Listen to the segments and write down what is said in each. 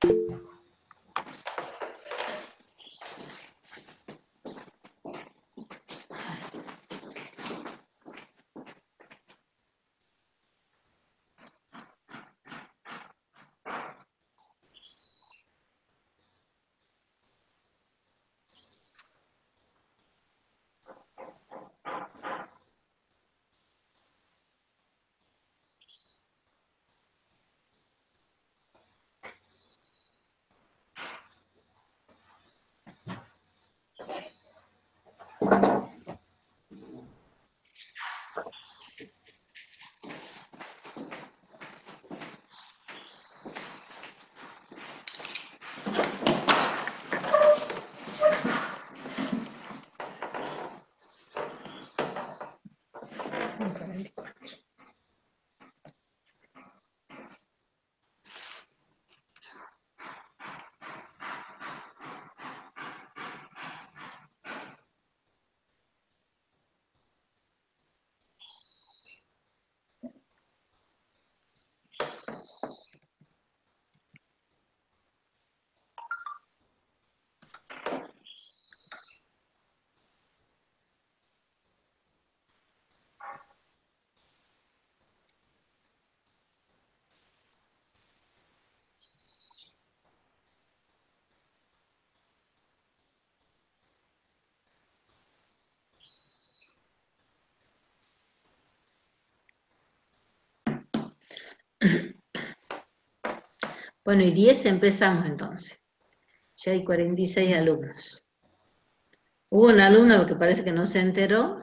Bueno, y 10 empezamos entonces. Ya hay 46 alumnos. Hubo un alumno que parece que no se enteró.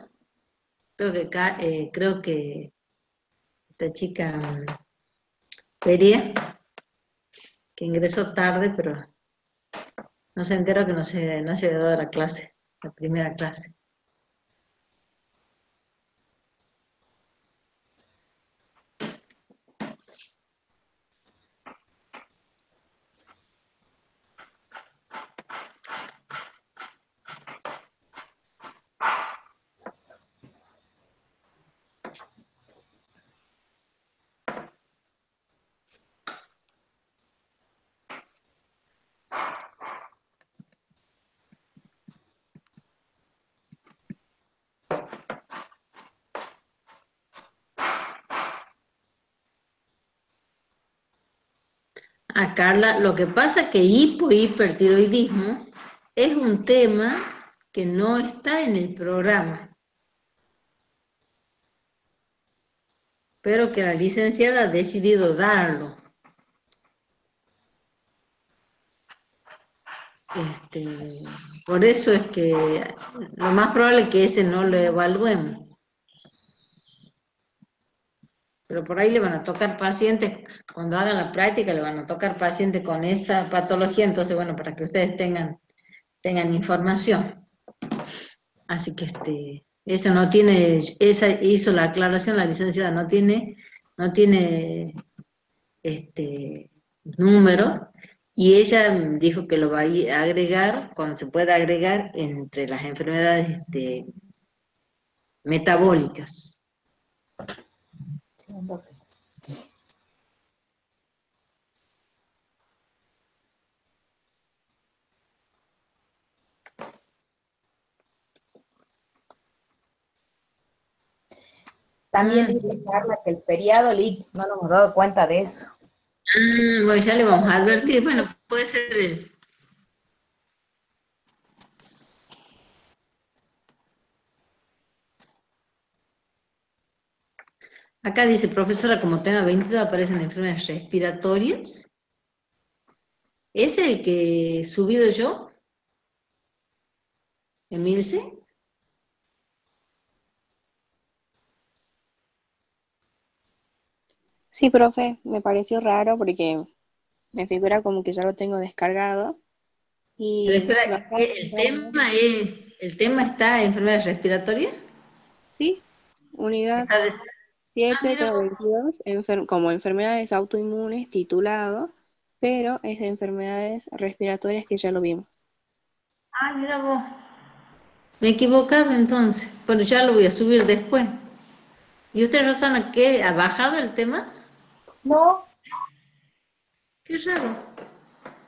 Creo que esta chica Peria, que ingresó tarde, pero no se enteró que no se había dado la clase, la primera clase. Ah, Carla, lo que pasa es que hipertiroidismo es un tema que no está en el programa, pero que la licenciada ha decidido darlo. Por eso es que lo más probable es que ese no lo evaluemos. Pero por ahí le van a tocar pacientes, cuando hagan la práctica le van a tocar pacientes con esa patología, entonces bueno, para que ustedes tengan información. Así que esa no tiene, esa hizo la aclaración, la licenciada no tiene número, y ella dijo que lo va a agregar, cuando se pueda agregar, entre las enfermedades metabólicas. También dice Carla que el feriado, no nos hemos dado cuenta de eso. Bueno, ya le vamos a advertir, bueno, puede ser Acá dice, profesora, como tenga 22 aparecen enfermedades respiratorias. ¿Es el que he subido yo? ¿Emilce? Sí, profe, me pareció raro porque me figura como que ya lo tengo descargado. Pero Y espera, los dos informes, ¿el tema está en enfermedades respiratorias? sí, unidad Está 7, mira tema vos. 22, como enfermedades autoinmunes, titulado, pero es de enfermedades respiratorias que ya lo vimos. Mira vos. Me he equivocado entonces, pero ya lo voy a subir después. ¿Y usted, Rosana, ha bajado el tema? No. Qué raro.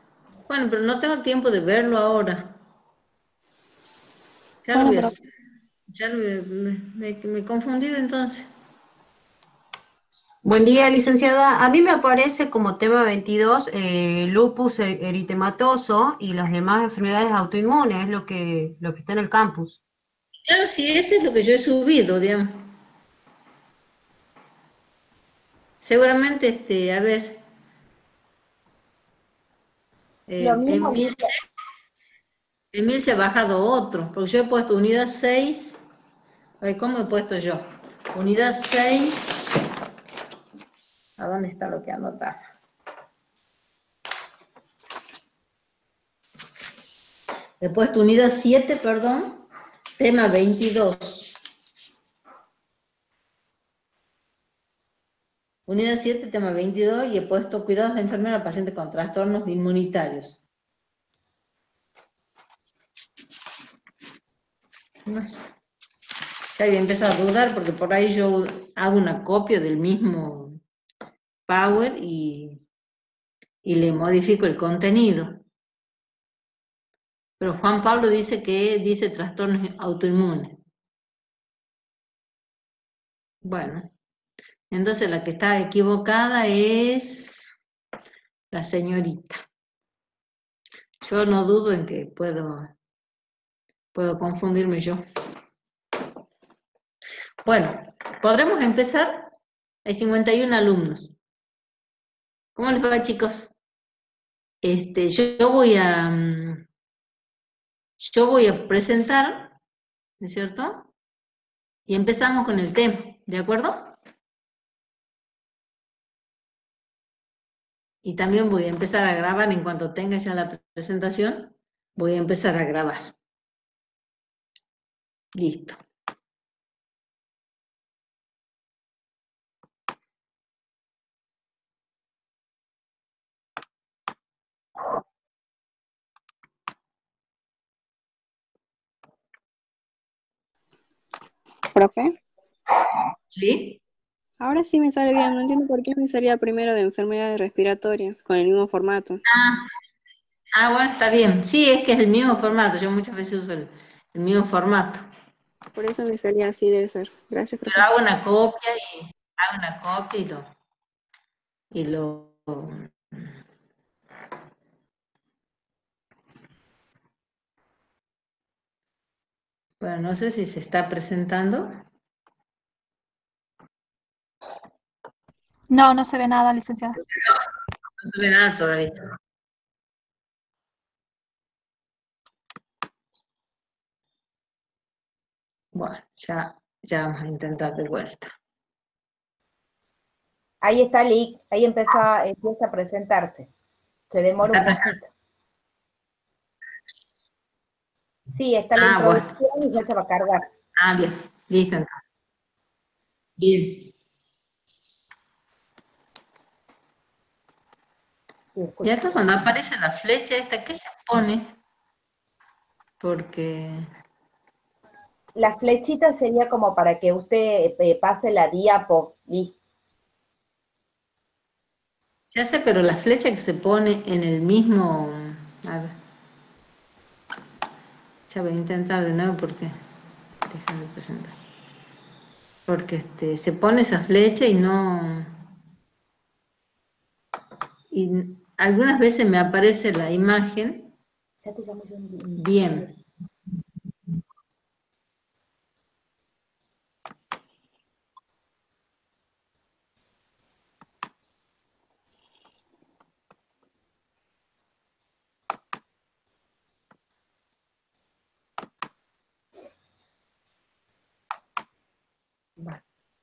Bueno, pero no tengo tiempo de verlo ahora. Ya lo Bueno, voy a pero hacer. Ya me he confundido entonces. Buen día, licenciada. A mí me aparece como tema 22 lupus eritematoso y las demás enfermedades autoinmunes, es lo que está en el campus. Claro, sí, ese es lo que yo he subido, digamos. Seguramente, a ver, Lo mismo, Emil se ha bajado otro, porque yo he puesto unidad 6. A ver, ¿cómo he puesto yo? Unidad 6. ¿A dónde está lo que anotar? He puesto unidad 7, perdón, tema 22. Unidad 7, tema 22, y he puesto cuidados de enfermera a pacientes con trastornos inmunitarios. No sé. Ya había empezado a dudar porque por ahí yo hago una copia del mismo Power y le modifico el contenido. Pero Juan Pablo dice que dice trastornos autoinmunes. Bueno, entonces la que está equivocada es la señorita. Yo no dudo en que puedo confundirme yo. Bueno, ¿podremos empezar? Hay 51 alumnos. ¿Cómo les va, chicos? Yo voy a presentar, ¿no es cierto? Y empezamos con el tema, ¿de acuerdo? Y también voy a empezar a grabar en cuanto tenga ya la presentación, voy a empezar a grabar. Listo. profe, ¿Sí? ahora sí me sale bien. No entiendo por qué me salía primero de enfermedades respiratorias con el mismo formato. Bueno, está bien. Sí, es que es el mismo formato. Yo muchas veces uso el mismo formato. Por eso me salía así, debe ser. Gracias, Pero profe. hago una copia y lo. Bueno, no sé si se está presentando. No, no se ve nada, licenciada. No se ve nada todavía. Bueno, ya vamos a intentar de vuelta. ahí está Lick, ahí empieza a presentarse. Se demora un poquito. Sí, está la introducción Bueno. y ya se va a cargar. Bien, listo entonces. Bien. Y acá cuando aparece la flecha esta, ¿qué se pone? Porque La flechita sería como para que usted pase la diapo. Listo. se hace, pero la flecha que se pone en el mismo. A ver. Ya voy a intentar de nuevo porque. Déjame presentar. Porque se pone esa flecha y no. Y algunas veces me aparece la imagen Ya te llamo yo bien. Vale.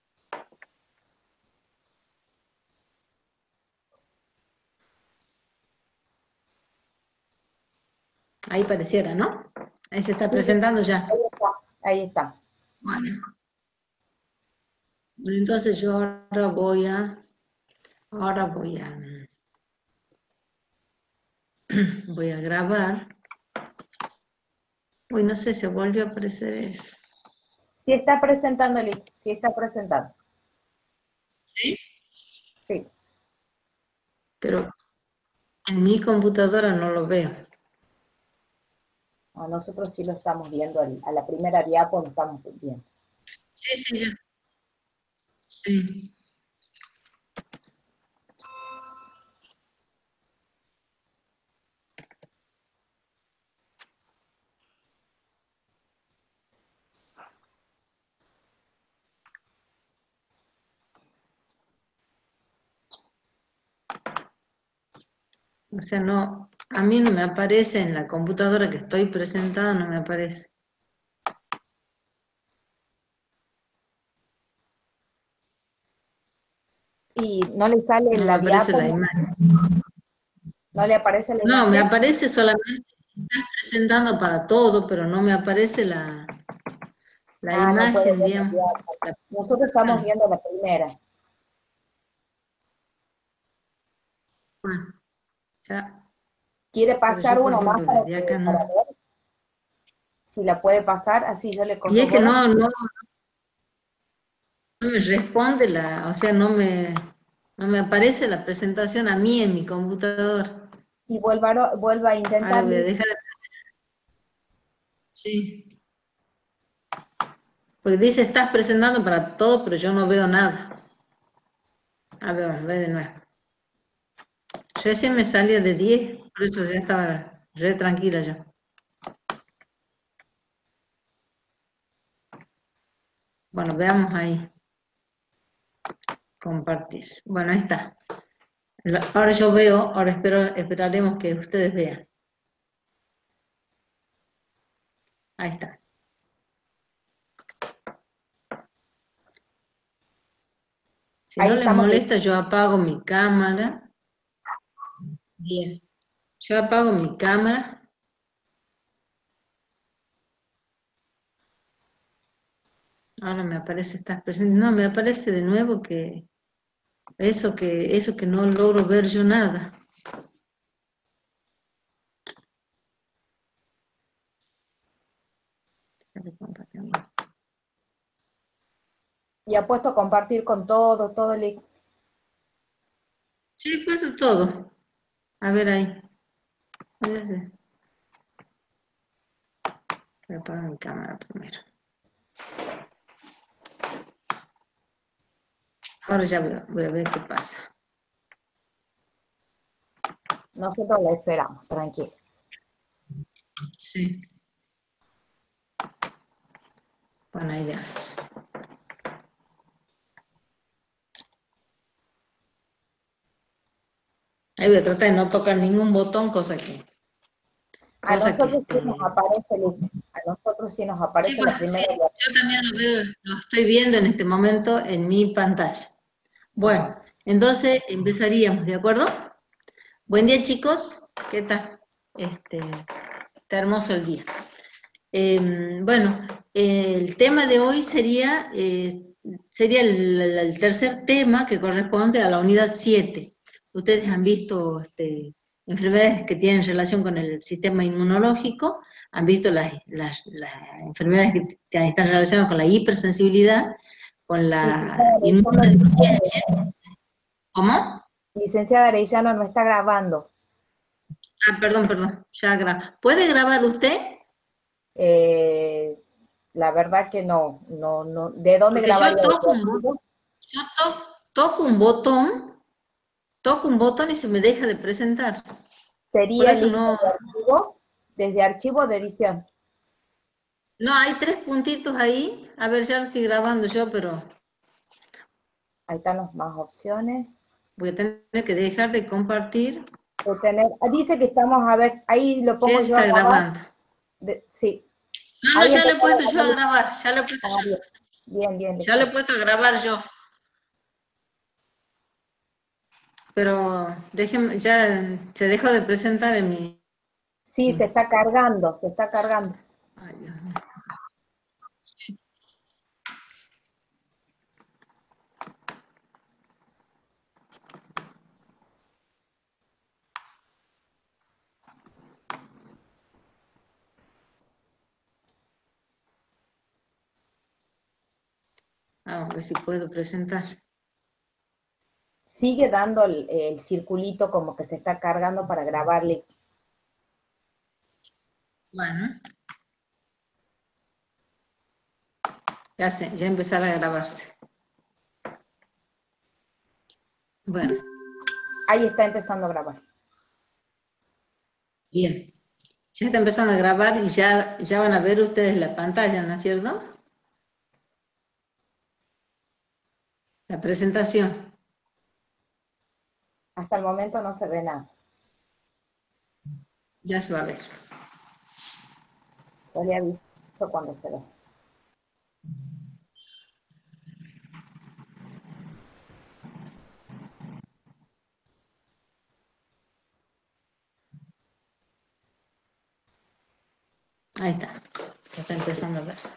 Ahí pareciera, ¿no? Ahí se está presentando ya. Ahí está, ahí está. Bueno, entonces yo ahora voy a grabar. Uy, no sé, se volvió a aparecer eso. Sí está presentando, Lick, sí está presentando. ¿Sí? Sí. Pero En mi computadora no lo veo. No, nosotros sí lo estamos viendo, a la primera diapo lo estamos viendo. Sí, sí, ya. Sí. O sea, no, a mí no me aparece en la computadora que estoy presentada, no me aparece. Y no le sale No me la aparece diapo, la imagen. no le aparece la No, me imagen. aparece solamente que estás presentando para todo, pero no me aparece la No puede imagen, ver la digamos. diapo. Nosotros estamos viendo la primera. Bueno, ya, ¿Quiere pero pasar yo, por uno más ejemplo, desde acá para no. ver si la puede pasar? Así yo le Y es que corroboro. no me responde o sea, no me aparece la presentación a mí en mi computador. Y vuelva a A ver, intentar. voy a dejar. Sí. Porque dice, estás presentando para todo, pero yo no veo nada. A ver, ve de nuevo. Recién me salía de 10, por eso ya estaba re tranquila yo. Bueno, veamos ahí. Compartir. Bueno, ahí está. Ahora yo veo, ahora esperaremos que ustedes vean. Ahí está. Si Ahí no les estamos. molesta, yo apago mi cámara. Bien. Yo apago mi cámara. Ahora me aparece, estás presente. No, me aparece de nuevo que eso que no logro ver yo nada. Y ha puesto a compartir con todo el... Sí, pues todo. A ver ahí. Voy a apagar mi cámara primero. Ahora ya voy a ver qué pasa. Nosotros la esperamos, tranquilo. Sí. Bueno, ahí ya. Ahí voy a tratar de no tocar ningún botón, cosa que A nosotros sí este, nos aparece, a nosotros sí nos sí, aparece la bueno, sí, primera. yo también lo veo, lo estoy viendo en este momento en mi pantalla. Bueno, entonces empezaríamos, ¿de acuerdo? Buen día, chicos. ¿Qué tal? Está hermoso el día. Bueno, el tema de hoy sería el tercer tema que corresponde a la unidad 7. Ustedes han visto enfermedades que tienen relación con el sistema inmunológico, han visto las enfermedades que están relacionadas con la hipersensibilidad, con la inmunodeficiencia. ¿Cómo? Licenciada Arellano no está grabando. Ah, perdón, ya graba. ¿Puede grabar usted? La verdad que no. ¿De dónde Porque yo grabaría? toco toco un botón, toco un botón y se me deja de presentar. Por Sería el eso link no, de archivo, desde archivo de edición. no hay 3 puntitos ahí. A ver, ya lo estoy grabando yo, pero Ahí están las más opciones. voy a tener que dejar de compartir. Dice que estamos, a ver, ahí lo Sí, pongo se yo a está grabar. grabando. Sí, No, ahí ya lo he empezó puesto a yo a grabar. grabar, ya lo he puesto yo. Bien, Ya lo he listo. puesto a grabar yo. Pero déjenme, ya se dejó de presentar en mi... Sí, se está cargando, se está cargando. Ay, Dios mío. A ver si puedo presentar. sigue dando el circulito como que se está cargando para grabarle. Bueno. Ya empezará a grabarse. Bueno. Ahí está empezando a grabar. Bien. Ya está empezando a grabar y ya van a ver ustedes la pantalla, ¿no es cierto? La presentación. Hasta el momento no se ve nada. Ya se va a ver. Yo le aviso cuando se ve. Ahí está. Ya está empezando a verse.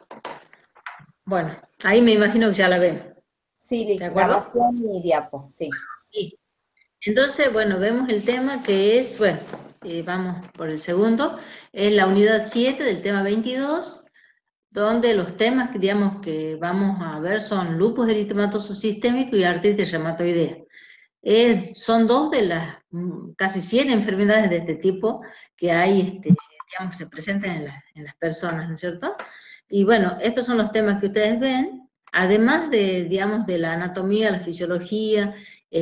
Bueno, ahí me imagino que ya la ven. Sí, ¿De acuerdo? grabación y diapo, sí. Sí. Entonces, bueno, vemos el tema que es, bueno, vamos por el segundo, es la unidad 7 del tema 22, donde los temas que, digamos, que vamos a ver son lupus eritematoso sistémico y artritis reumatoidea. Son dos de las casi 100 enfermedades de este tipo que hay, digamos, que se presentan en las personas, ¿no es cierto? Y bueno, estos son los temas que ustedes ven, además de, digamos, de la anatomía, la fisiología,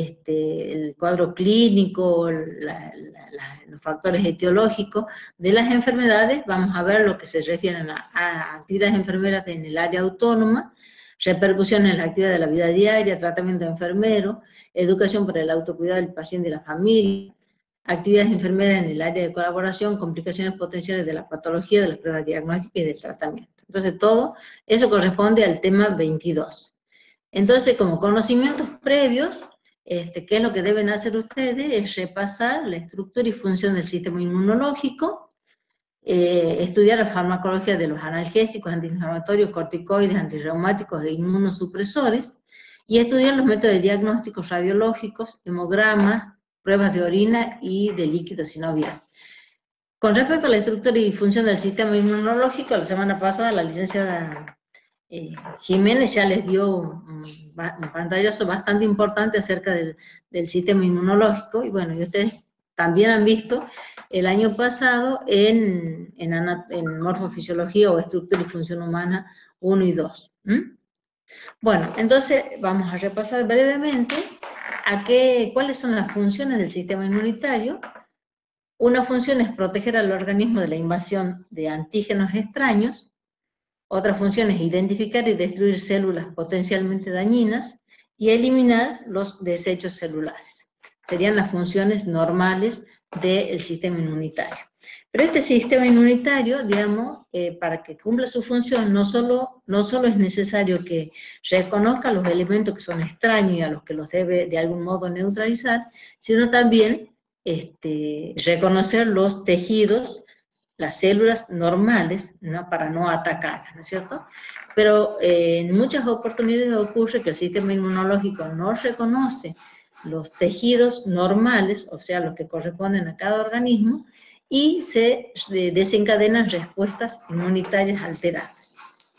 el cuadro clínico, los factores etiológicos de las enfermedades. Vamos a ver lo que se refiere a actividades enfermeras en el área autónoma, repercusiones en la actividad de la vida diaria, tratamiento de enfermero, educación para el autocuidado del paciente y la familia, actividades enfermeras en el área de colaboración, complicaciones potenciales de la patología, de las pruebas diagnósticas y del tratamiento. Entonces, todo eso corresponde al tema 22. Entonces, como conocimientos previos, ¿qué es lo que deben hacer ustedes? Es repasar la estructura y función del sistema inmunológico, estudiar la farmacología de los analgésicos, antiinflamatorios, corticoides, antirreumáticos e inmunosupresores, y estudiar los métodos de diagnósticos radiológicos, hemogramas, pruebas de orina y de líquido sinovial. Con respecto a la estructura y función del sistema inmunológico, la semana pasada la licenciada Jiménez ya les dio un pantallazo bastante importante acerca del sistema inmunológico, y bueno, y ustedes también han visto el año pasado en morfofisiología o estructura y función humana 1 y 2. Bueno, entonces vamos a repasar brevemente cuáles son las funciones del sistema inmunitario. Una función es proteger al organismo de la invasión de antígenos extraños. Otra función es identificar y destruir células potencialmente dañinas y eliminar los desechos celulares. Serían las funciones normales del sistema inmunitario. Pero este sistema inmunitario, digamos, para que cumpla su función, no solo es necesario que reconozca los elementos que son extraños y a los que los debe de algún modo neutralizar, sino también reconocer los tejidos, las células normales, ¿no? Para no atacarlas, ¿no es cierto? Pero en muchas oportunidades ocurre que el sistema inmunológico no reconoce los tejidos normales, o sea, los que corresponden a cada organismo, y se desencadenan respuestas inmunitarias alteradas.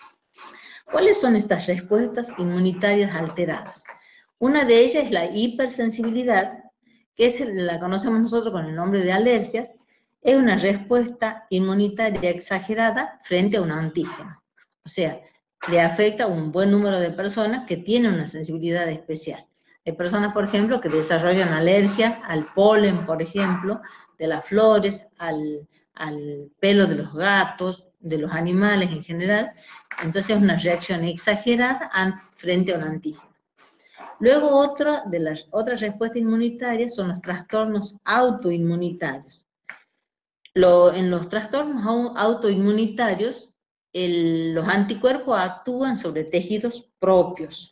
¿Cuáles son estas respuestas inmunitarias alteradas? Una de ellas es la hipersensibilidad, que la conocemos nosotros con el nombre de alergias. Es una respuesta inmunitaria exagerada frente a un antígeno. O sea, le afecta a un buen número de personas que tienen una sensibilidad especial. Hay personas, por ejemplo, que desarrollan alergia al polen, por ejemplo, de las flores, al pelo de los gatos, de los animales en general. Entonces es una reacción exagerada frente a un antígeno. Luego otra de las otras respuestas inmunitarias son los trastornos autoinmunitarios. En los trastornos autoinmunitarios, los anticuerpos actúan sobre tejidos propios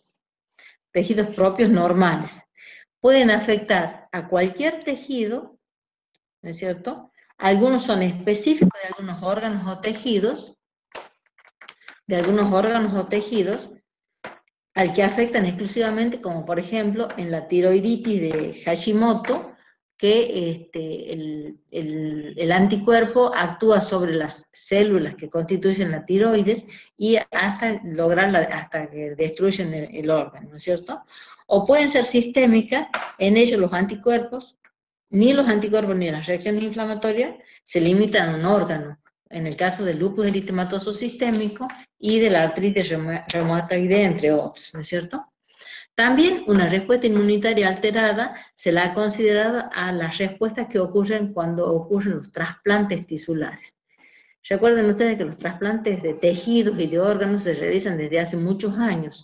normales. Pueden afectar a cualquier tejido, ¿no es cierto? Algunos son específicos de algunos órganos o tejidos, al que afectan exclusivamente, como por ejemplo en la tiroiditis de Hashimoto, que el anticuerpo actúa sobre las células que constituyen la tiroides y hasta que destruyen el órgano, ¿no es cierto? o pueden ser sistémicas, en ellos los anticuerpos, ni los anticuerpos ni las reacciones inflamatorias se limitan a un órgano, en el caso del lupus eritematoso sistémico y de la artritis reumatoidea, entre otros, ¿no es cierto? También una respuesta inmunitaria alterada se la ha considerado a las respuestas que ocurren cuando ocurren los trasplantes tisulares. Recuerden ustedes que los trasplantes de tejidos y de órganos se realizan desde hace muchos años.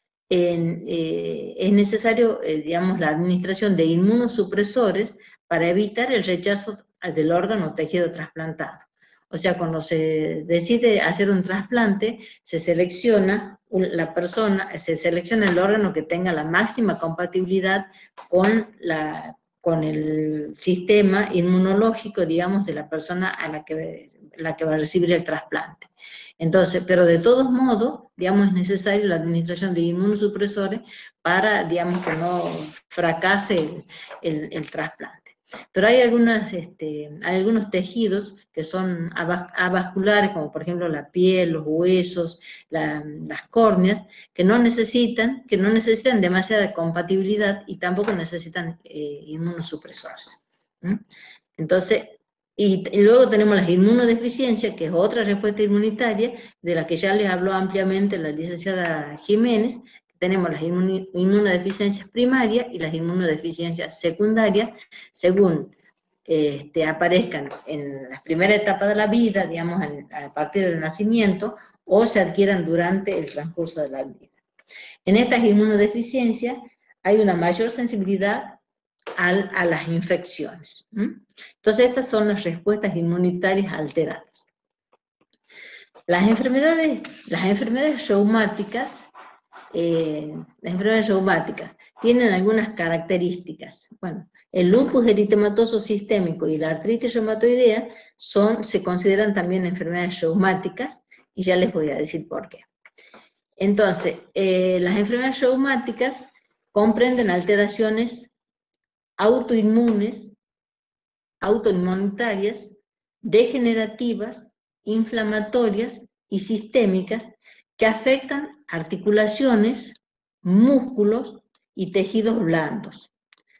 Es necesario, digamos, la administración de inmunosupresores para evitar el rechazo del órgano o tejido trasplantado. O sea, cuando se decide hacer un trasplante, se selecciona la persona, se selecciona el órgano que tenga la máxima compatibilidad con el sistema inmunológico, digamos, de la persona a la que va a recibir el trasplante. Entonces, pero de todos modos, digamos, es necesario la administración de inmunosupresores para, digamos, que no fracase el trasplante. Pero hay algunos tejidos que son avasculares, como por ejemplo la piel, los huesos, las córneas, que no necesitan demasiada compatibilidad y tampoco necesitan inmunosupresores. Entonces, y luego tenemos las inmunodeficiencias, que es otra respuesta inmunitaria, de la que ya les habló ampliamente la licenciada Jiménez. Tenemos las inmunodeficiencias primarias y las inmunodeficiencias secundarias, según aparezcan en las primeras etapas de la vida, digamos, a partir del nacimiento, o se adquieran durante el transcurso de la vida. En estas inmunodeficiencias hay una mayor sensibilidad a las infecciones. Entonces, estas son las respuestas inmunitarias alteradas. Las enfermedades reumáticas, tienen algunas características. Bueno, el lupus eritematoso sistémico y la artritis reumatoidea se consideran también enfermedades reumáticas, y ya les voy a decir por qué. Entonces, las enfermedades reumáticas comprenden alteraciones autoinmunitarias, degenerativas, inflamatorias y sistémicas que afectan articulaciones, músculos y tejidos blandos.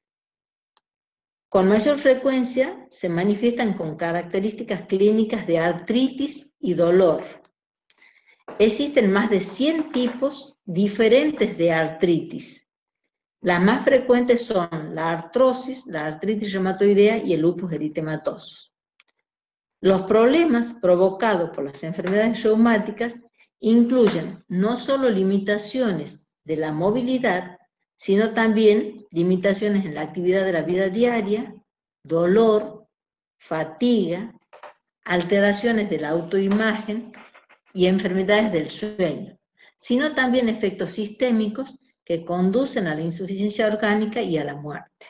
Con mayor frecuencia se manifiestan con características clínicas de artritis y dolor. Existen más de 100 tipos diferentes de artritis. Las más frecuentes son la artrosis, la artritis reumatoidea y el lupus eritematoso. Los problemas provocados por las enfermedades reumáticas incluyen no solo limitaciones de la movilidad, sino también limitaciones en la actividad de la vida diaria, dolor, fatiga, alteraciones de la autoimagen y enfermedades del sueño, sino también efectos sistémicos que conducen a la insuficiencia orgánica y a la muerte.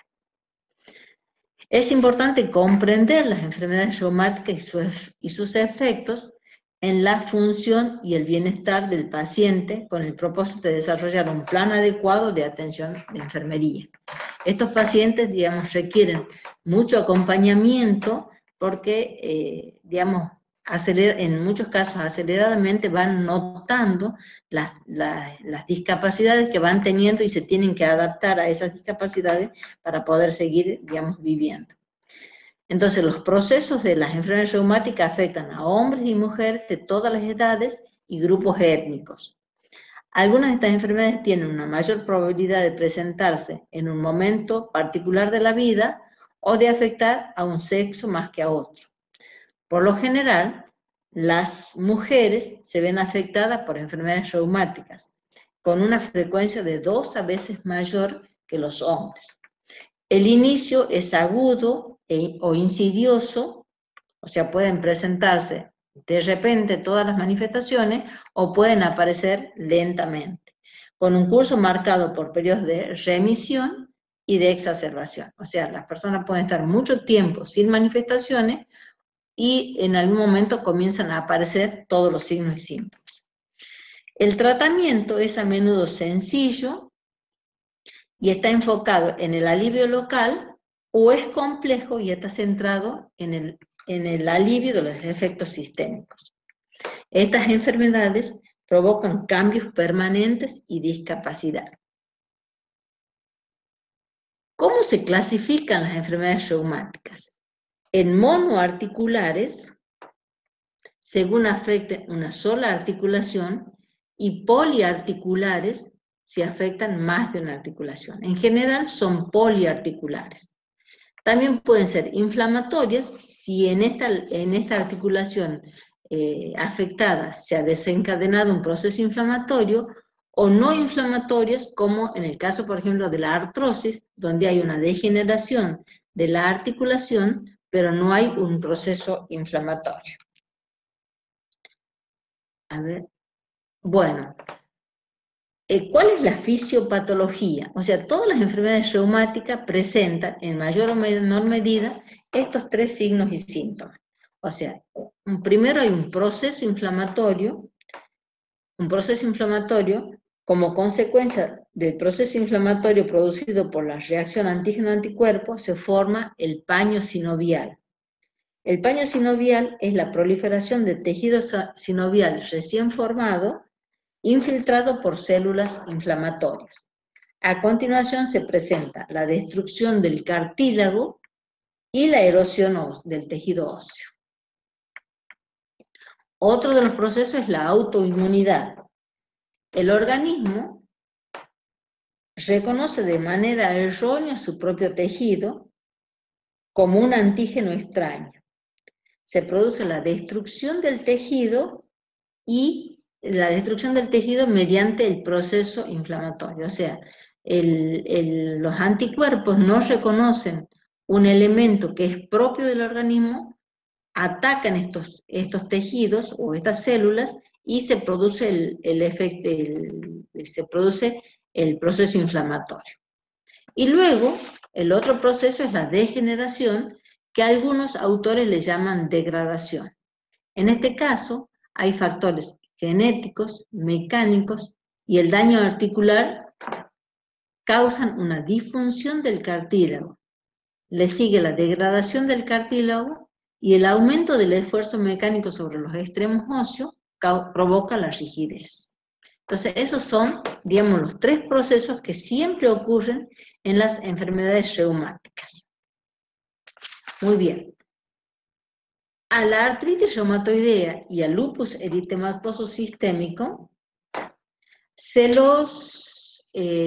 Es importante comprender las enfermedades reumáticas y sus efectos en la función y el bienestar del paciente, con el propósito de desarrollar un plan adecuado de atención de enfermería. Estos pacientes, digamos, requieren mucho acompañamiento porque, digamos, en muchos casos aceleradamente van notando las discapacidades que van teniendo y se tienen que adaptar a esas discapacidades para poder seguir, digamos, viviendo. Entonces, los procesos de las enfermedades reumáticas afectan a hombres y mujeres de todas las edades y grupos étnicos. Algunas de estas enfermedades tienen una mayor probabilidad de presentarse en un momento particular de la vida o de afectar a un sexo más que a otro. Por lo general, las mujeres se ven afectadas por enfermedades reumáticas, con una frecuencia de 2 veces mayor que los hombres. El inicio es agudo o insidioso, o sea, pueden presentarse de repente todas las manifestaciones o pueden aparecer lentamente, con un curso marcado por periodos de remisión y de exacerbación. O sea, las personas pueden estar mucho tiempo sin manifestaciones y en algún momento comienzan a aparecer todos los signos y síntomas. El tratamiento es a menudo sencillo y está enfocado en el alivio local, o es complejo y está centrado en el alivio de los efectos sistémicos. Estas enfermedades provocan cambios permanentes y discapacidad. ¿Cómo se clasifican las enfermedades reumáticas? En monoarticulares, según afecte una sola articulación, y poliarticulares, si afectan más de una articulación. En general son poliarticulares. También pueden ser inflamatorias, si en esta articulación afectada se ha desencadenado un proceso inflamatorio, o no inflamatorias, como en el caso, por ejemplo, de la artrosis, donde hay una degeneración de la articulación, pero no hay un proceso inflamatorio. A ver, bueno, ¿cuál es la fisiopatología? O sea, todas las enfermedades reumáticas presentan en mayor o menor medida estos tres signos y síntomas. O sea, primero hay un proceso inflamatorio como consecuencia del proceso inflamatorio producido por la reacción antígeno-anticuerpo se forma el paño sinovial. El paño sinovial es la proliferación de tejido sinovial recién formado, infiltrado por células inflamatorias. A continuación se presenta la destrucción del cartílago y la erosión del tejido óseo. Otro de los procesos es la autoinmunidad. El organismo reconoce de manera errónea su propio tejido como un antígeno extraño. Se produce la destrucción del tejido y la destrucción del tejido mediante el proceso inflamatorio. O sea, los anticuerpos no reconocen un elemento que es propio del organismo, atacan estos tejidos o estas células y se produce el proceso inflamatorio. Y luego, el otro proceso es la degeneración, que algunos autores le llaman degradación. En este caso, hay factores genéticos, mecánicos y el daño articular causan una disfunción del cartílago. Le sigue la degradación del cartílago y el aumento del esfuerzo mecánico sobre los extremos óseos provoca la rigidez. Entonces, esos son, digamos, los tres procesos que siempre ocurren en las enfermedades reumáticas. Muy bien. A la artritis reumatoidea y al lupus eritematoso sistémico se los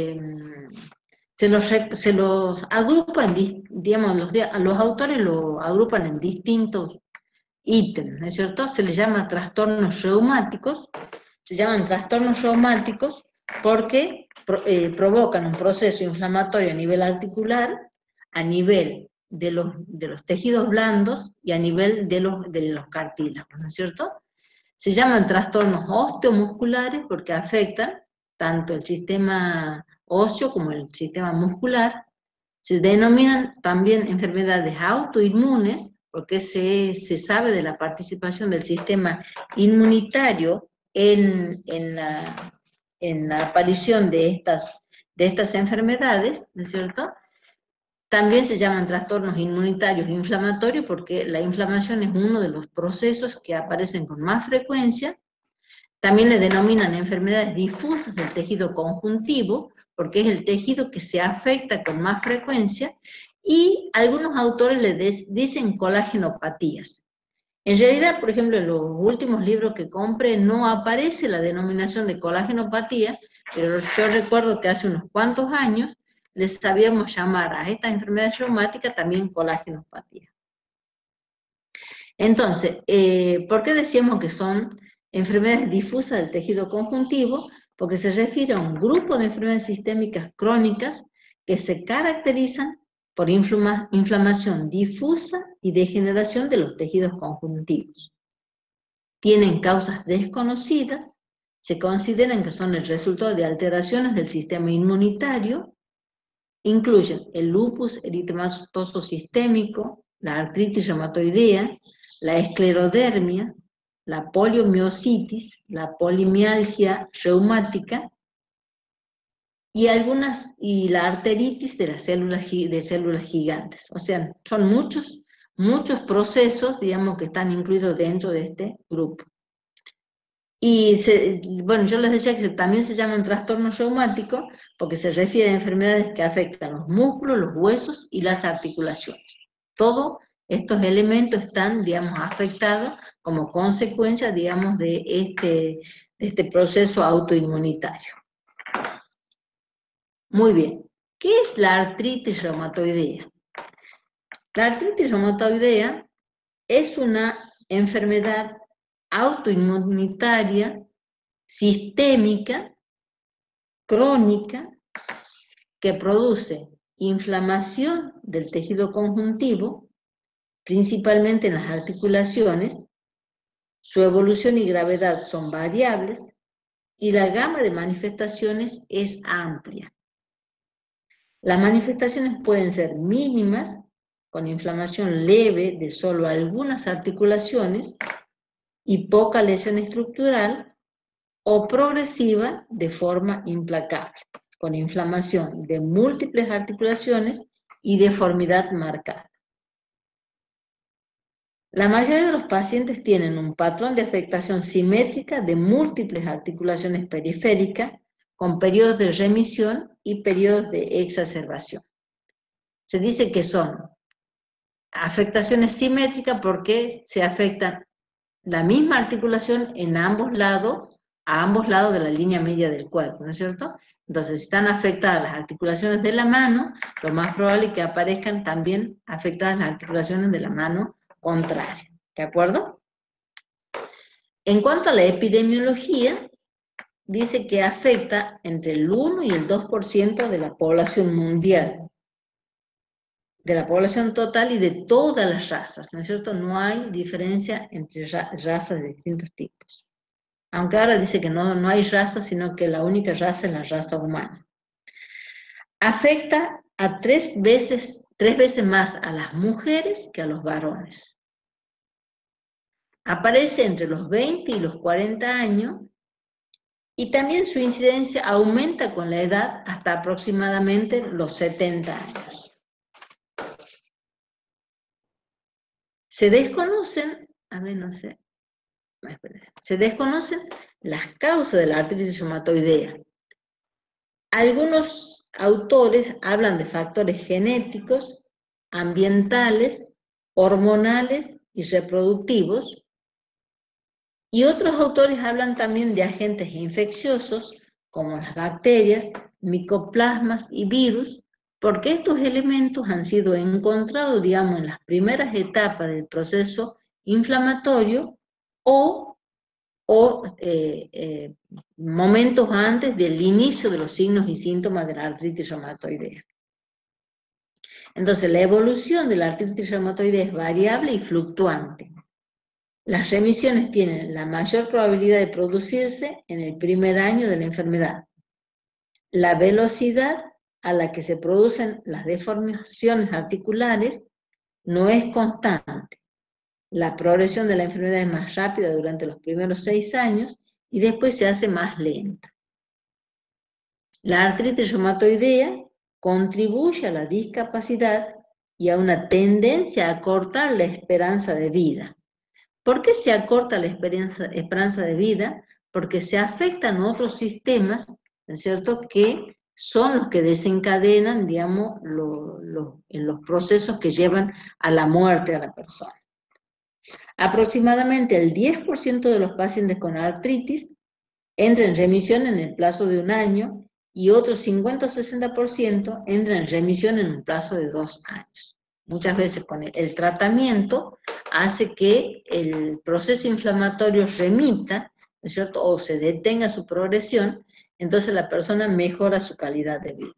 agrupan, digamos, los autores lo agrupan en distintos ítems, ¿no es cierto? Se les llama trastornos reumáticos, se llaman trastornos reumáticos porque provocan un proceso inflamatorio a nivel articular, a nivel de los tejidos blandos y a nivel de los cartílagos, ¿no es cierto? Se llaman trastornos osteomusculares porque afectan tanto el sistema óseo como el sistema muscular. Se denominan también enfermedades autoinmunes porque se sabe de la participación del sistema inmunitario en la aparición de estas enfermedades, ¿no es cierto? También se llaman trastornos inmunitarios inflamatorios porque la inflamación es uno de los procesos que aparecen con más frecuencia. También le denominan enfermedades difusas del tejido conjuntivo porque es el tejido que se afecta con más frecuencia, y algunos autores le dicen colágenopatías. En realidad, por ejemplo, en los últimos libros que compré no aparece la denominación de colágenopatía, pero yo recuerdo que hace unos cuantos años les sabíamos llamar a estas enfermedades reumáticas también colágenopatía. Entonces, ¿por qué decíamos que son enfermedades difusas del tejido conjuntivo? Porque se refiere a un grupo de enfermedades sistémicas crónicas que se caracterizan por inflamación difusa y degeneración de los tejidos conjuntivos. Tienen causas desconocidas, se consideran que son el resultado de alteraciones del sistema inmunitario, incluyen el lupus eritematoso sistémico, la artritis reumatoidea, la esclerodermia, la poliomiositis, la polimialgia reumática y la arteritis de las células gigantes. O sea, son muchos procesos, digamos, que están incluidos dentro de este grupo. bueno, yo les decía que también se llaman trastornos reumáticos porque se refiere a enfermedades que afectan los músculos, los huesos y las articulaciones. Todos estos elementos están, digamos, afectados como consecuencia, digamos, de este proceso autoinmunitario. Muy bien. ¿Qué es la artritis reumatoidea? La artritis reumatoidea es una enfermedad autoinmunitaria sistémica, crónica, que produce inflamación del tejido conjuntivo, principalmente en las articulaciones. Su evolución y gravedad son variables y la gama de manifestaciones es amplia. Las manifestaciones pueden ser mínimas, con inflamación leve de solo algunas articulaciones y poca lesión estructural, o progresiva de forma implacable, con inflamación de múltiples articulaciones y deformidad marcada. La mayoría de los pacientes tienen un patrón de afectación simétrica de múltiples articulaciones periféricas, con periodos de remisión y periodos de exacerbación. Se dice que son afectaciones simétricas porque se afectan la misma articulación en ambos lados, a ambos lados de la línea media del cuerpo, ¿no es cierto? Entonces, si están afectadas las articulaciones de la mano, lo más probable es que aparezcan también afectadas las articulaciones de la mano contraria, ¿de acuerdo? En cuanto a la epidemiología, dice que afecta entre el 1 y el 2% de la población mundial, de la población total y de todas las razas, ¿no es cierto? No hay diferencia entre razas de distintos tipos. Aunque ahora dice que no hay raza, sino que la única raza es la raza humana. Afecta a 3 veces más a las mujeres que a los varones. Aparece entre los 20 y los 40 años y también su incidencia aumenta con la edad hasta aproximadamente los 70 años. Se desconocen, se desconocen las causas de la artritis reumatoidea. Algunos autores hablan de factores genéticos, ambientales, hormonales y reproductivos, y otros autores hablan también de agentes infecciosos como las bacterias, micoplasmas y virus, porque estos elementos han sido encontrados, digamos, en las primeras etapas del proceso inflamatorio o momentos antes del inicio de los signos y síntomas de la artritis reumatoidea. Entonces, la evolución de la artritis reumatoidea es variable y fluctuante. Las remisiones tienen la mayor probabilidad de producirse en el primer año de la enfermedad. La velocidad a la que se producen las deformaciones articulares no es constante. La progresión de la enfermedad es más rápida durante los primeros 6 años y después se hace más lenta. La artritis reumatoidea contribuye a la discapacidad y a una tendencia a acortar la esperanza de vida. ¿Por qué se acorta la esperanza de vida? Porque se afectan otros sistemas, ¿no es cierto?, que son los que desencadenan, digamos, en los procesos que llevan a la muerte a la persona. Aproximadamente el 10% de los pacientes con artritis entra en remisión en el plazo de 1 año y otro 50 o 60% entra en remisión en un plazo de 2 años. Muchas veces con el tratamiento hace que el proceso inflamatorio remita, ¿no es cierto?, o se detenga su progresión, entonces la persona mejora su calidad de vida.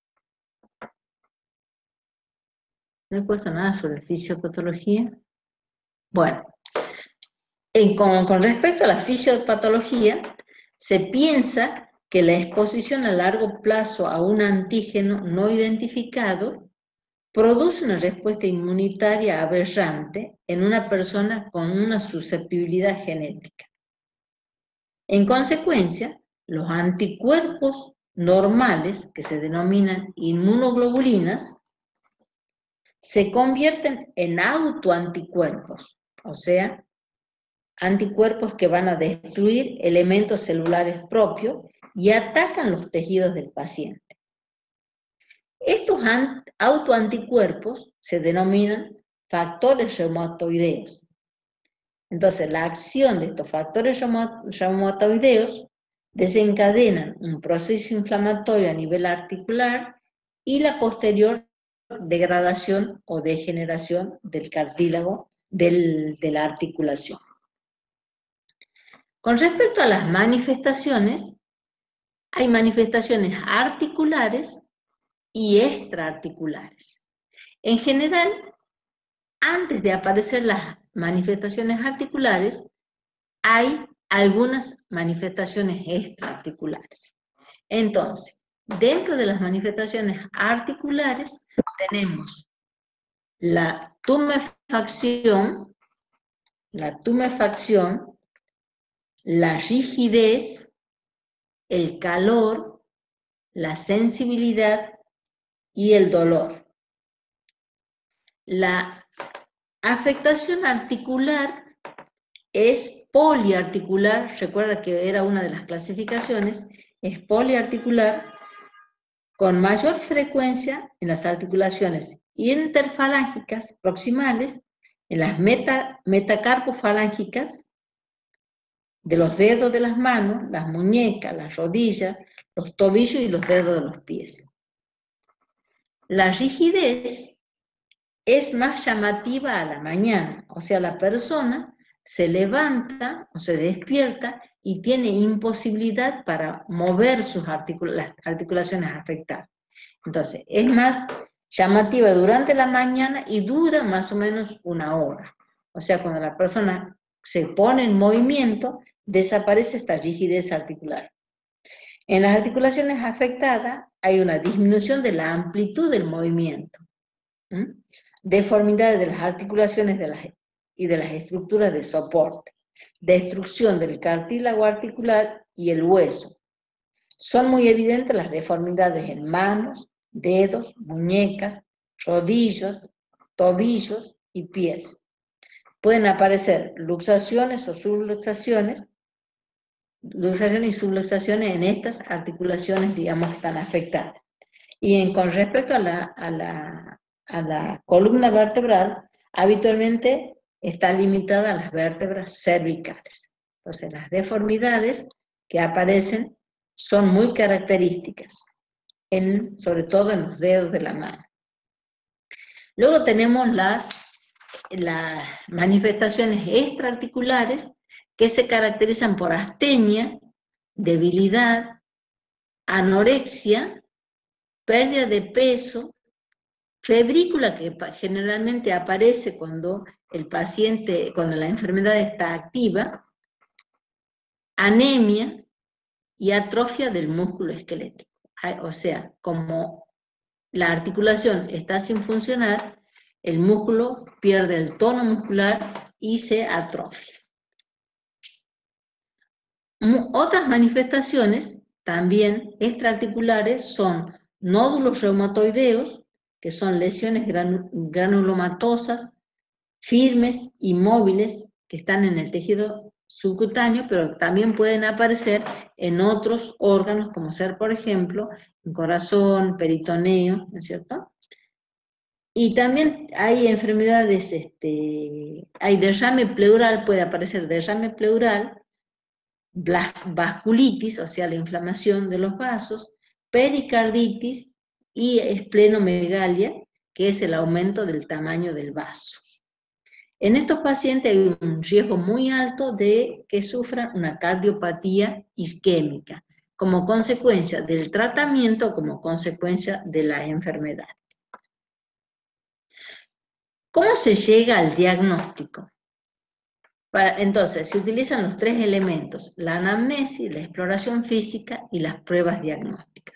No he puesto nada sobre fisiopatología. Bueno, con respecto a la fisiopatología, se piensa que la exposición a largo plazo a un antígeno no identificado produce una respuesta inmunitaria aberrante en una persona con una susceptibilidad genética. En consecuencia, los anticuerpos normales, que se denominan inmunoglobulinas, se convierten en autoanticuerpos, o sea, anticuerpos que van a destruir elementos celulares propios y atacan los tejidos del paciente. Estos autoanticuerpos se denominan factores reumatoideos. Entonces, la acción de estos factores reumatoideos desencadenan un proceso inflamatorio a nivel articular y la posterior degradación o degeneración del cartílago de la articulación. Con respecto a las manifestaciones, hay manifestaciones articulares y extraarticulares. En general, antes de aparecer las manifestaciones articulares, hay algunas manifestaciones extraarticulares. Entonces, dentro de las manifestaciones articulares tenemos la tumefacción, la rigidez, el calor, la sensibilidad y el dolor. La afectación articular es poliarticular, recuerda que era una de las clasificaciones, es poliarticular con mayor frecuencia en las articulaciones interfalángicas proximales, en las metacarpofalángicas, de los dedos de las manos, las muñecas, las rodillas, los tobillos y los dedos de los pies. La rigidez es más llamativa a la mañana, o sea, la persona se levanta o se despierta y tiene imposibilidad para mover las articulaciones afectadas. Entonces, es más llamativa durante la mañana y dura más o menos 1 hora. O sea, cuando la persona se pone en movimiento, desaparece esta rigidez articular. En las articulaciones afectadas hay una disminución de la amplitud del movimiento, deformidades de las articulaciones y de las estructuras de soporte, destrucción del cartílago articular y el hueso. Son muy evidentes las deformidades en manos, dedos, muñecas, rodillos, tobillos y pies. Pueden aparecer luxaciones o subluxaciones, luxaciones y subluxaciones en estas articulaciones, digamos, que están afectadas. Y con respecto a la columna vertebral, habitualmente está limitada a las vértebras cervicales. Entonces, las deformidades que aparecen son muy características, sobre todo en los dedos de la mano. Luego tenemos las manifestaciones extraarticulares que se caracterizan por astenia, debilidad, anorexia, pérdida de peso, febrícula que generalmente aparece cuando la enfermedad está activa, anemia y atrofia del músculo esquelético. O sea, como la articulación está sin funcionar, el músculo pierde el tono muscular y se atrofia. Otras manifestaciones también extraarticulares son nódulos reumatoideos, que son lesiones granulomatosas, firmes y móviles, que están en el tejido subcutáneo, pero también pueden aparecer en otros órganos, como ser, por ejemplo, el corazón, peritoneo, ¿no es cierto? Y también hay enfermedades, hay derrame pleural, puede aparecer derrame pleural, vasculitis, o sea, la inflamación de los vasos, pericarditis y esplenomegalia, que es el aumento del tamaño del vaso. En estos pacientes hay un riesgo muy alto de que sufran una cardiopatía isquémica, como consecuencia del tratamiento o como consecuencia de la enfermedad. ¿Cómo se llega al diagnóstico? Entonces, se utilizan los 3 elementos: la anamnesis, la exploración física y las pruebas diagnósticas.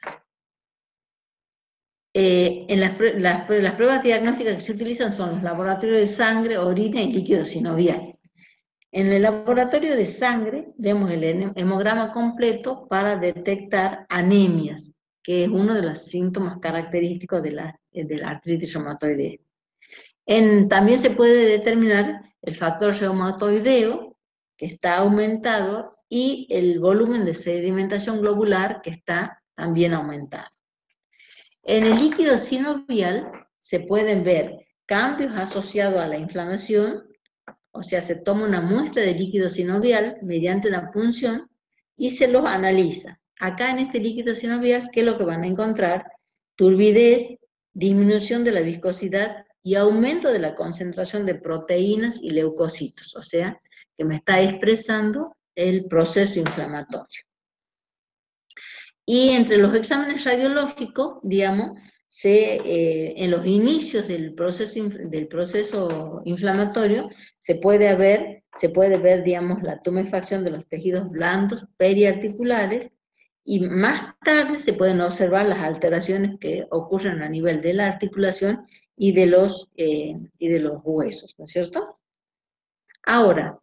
Las pruebas diagnósticas que se utilizan son los laboratorios de sangre, orina y líquido sinovial. En el laboratorio de sangre vemos el hemograma completo para detectar anemias, que es uno de los síntomas característicos de la artritis reumatoidea. También se puede determinar el factor reumatoideo que está aumentado, y el volumen de sedimentación globular, que está también aumentado. En el líquido sinovial se pueden ver cambios asociados a la inflamación, o sea, se toma una muestra de líquido sinovial mediante una punción y se los analiza. Acá en este líquido sinovial, ¿qué es lo que van a encontrar? Turbidez, disminución de la viscosidad y aumento de la concentración de proteínas y leucocitos, o sea, que me está expresando el proceso inflamatorio. Y entre los exámenes radiológicos, digamos, en los inicios del proceso inflamatorio se puede ver, digamos, la tumefacción de los tejidos blandos periarticulares, y más tarde se pueden observar las alteraciones que ocurren a nivel de la articulación y de los huesos, ¿no es cierto? Ahora,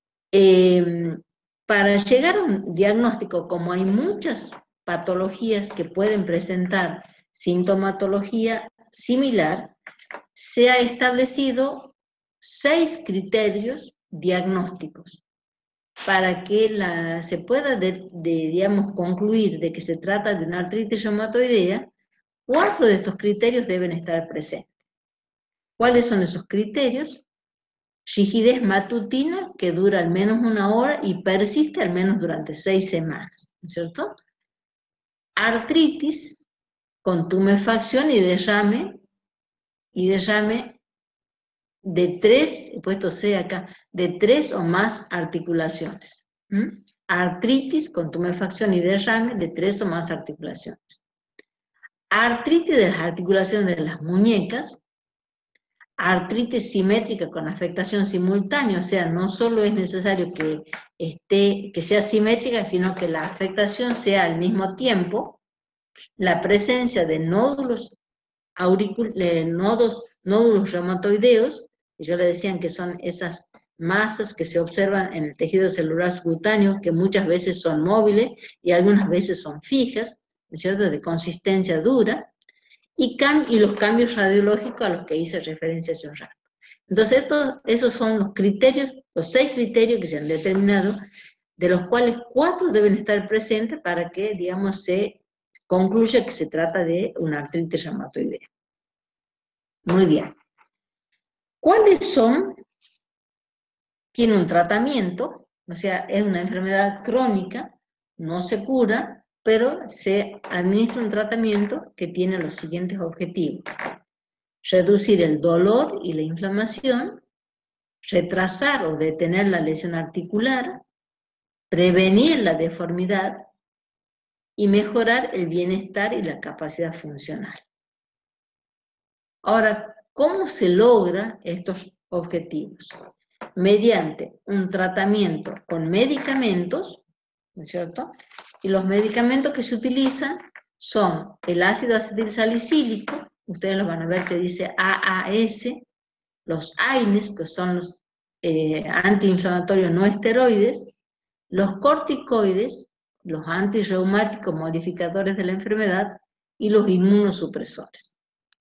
para llegar a un diagnóstico, como hay muchas patologías que pueden presentar sintomatología similar, se ha establecido 6 criterios diagnósticos para que se pueda, digamos, concluir de que se trata de una artritis reumatoidea. 4 de estos criterios deben estar presentes. ¿Cuáles son esos criterios? Rigidez matutina, que dura al menos 1 hora y persiste al menos durante 6 semanas, ¿no es cierto? Artritis con tumefacción y derrame de 3, he puesto C acá, de 3 o más articulaciones. Artritis con tumefacción y derrame de 3 o más articulaciones. Artritis de las articulaciones de las muñecas. Artritis simétrica con afectación simultánea, o sea, no solo es necesario que sea simétrica, sino que la afectación sea al mismo tiempo. La presencia de nódulos reumatoideos, que yo le decía que son esas masas que se observan en el tejido celular subcutáneo, que muchas veces son móviles y algunas veces son fijas, ¿no es cierto?, de consistencia dura, y los cambios radiológicos a los que hice referencia hace un rato. Entonces, esos son los criterios, los 6 criterios que se han determinado, de los cuales 4 deben estar presentes para que, digamos, se concluya que se trata de una artritis reumatoidea. Muy bien. ¿Cuáles son? Tiene un tratamiento, o sea, es una enfermedad crónica, no se cura, pero se administra un tratamiento que tiene los siguientes objetivos: reducir el dolor y la inflamación, retrasar o detener la lesión articular, prevenir la deformidad y mejorar el bienestar y la capacidad funcional. Ahora, ¿cómo se logra estos objetivos? Mediante un tratamiento con medicamentos, ¿no es cierto? Y los medicamentos que se utilizan son el ácido acetilsalicílico, ustedes lo van a ver que dice AAS, los AINES, que son los antiinflamatorios no esteroides, los corticoides, los antirreumáticos modificadores de la enfermedad y los inmunosupresores.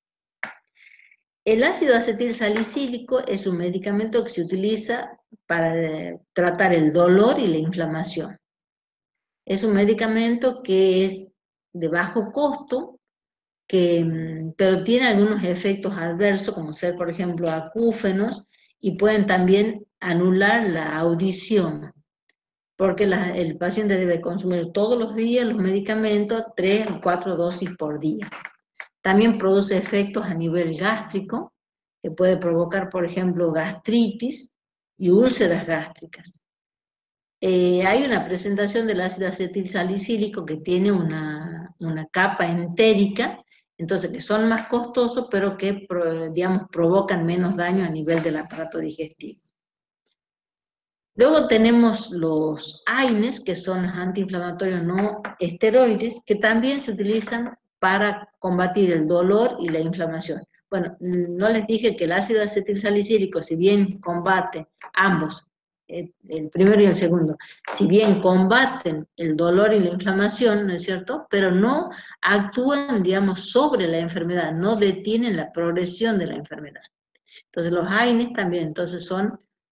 El ácido acetilsalicílico es un medicamento que se utiliza para tratar el dolor y la inflamación. Es un medicamento que es de bajo costo, pero tiene algunos efectos adversos, como ser, por ejemplo, acúfenos, y pueden también anular la audición, porque el paciente debe consumir todos los días los medicamentos, 3 o 4 dosis por día. También produce efectos a nivel gástrico, que puede provocar, por ejemplo, gastritis y úlceras gástricas. Hay una presentación del ácido acetilsalicílico que tiene una capa entérica, entonces que son más costosos, pero que, digamos, provocan menos daño a nivel del aparato digestivo. Luego tenemos los AINES, que son los antiinflamatorios no esteroides, que también se utilizan para combatir el dolor y la inflamación. Bueno, no les dije que el ácido acetilsalicílico, si bien combate ambos, el primero y el segundo, si bien combaten el dolor y la inflamación, ¿no es cierto?, pero no actúan, digamos, sobre la enfermedad, no detienen la progresión de la enfermedad. Entonces los AINES también entonces son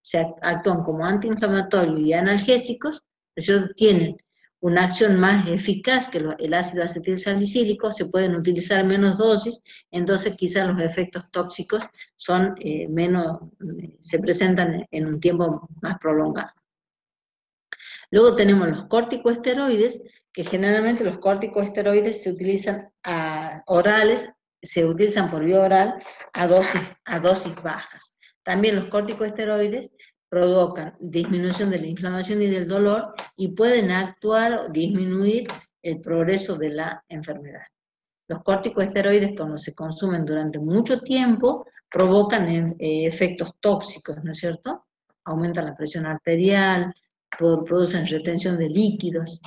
actúan como antiinflamatorios y analgésicos, ¿no es cierto? Tienen una acción más eficaz que el ácido acetilsalicílico, se pueden utilizar menos dosis, entonces quizás los efectos tóxicos son se presentan en un tiempo más prolongado. Luego tenemos los corticosteroides, que generalmente los corticosteroides se utilizan orales, se utilizan por vía oral a dosis bajas. También los corticosteroides provocan disminución de la inflamación y del dolor y pueden actuar o disminuir el progreso de la enfermedad. Los corticosteroides, cuando se consumen durante mucho tiempo, provocan efectos tóxicos, ¿no es cierto? Aumentan la presión arterial, producen retención de líquidos.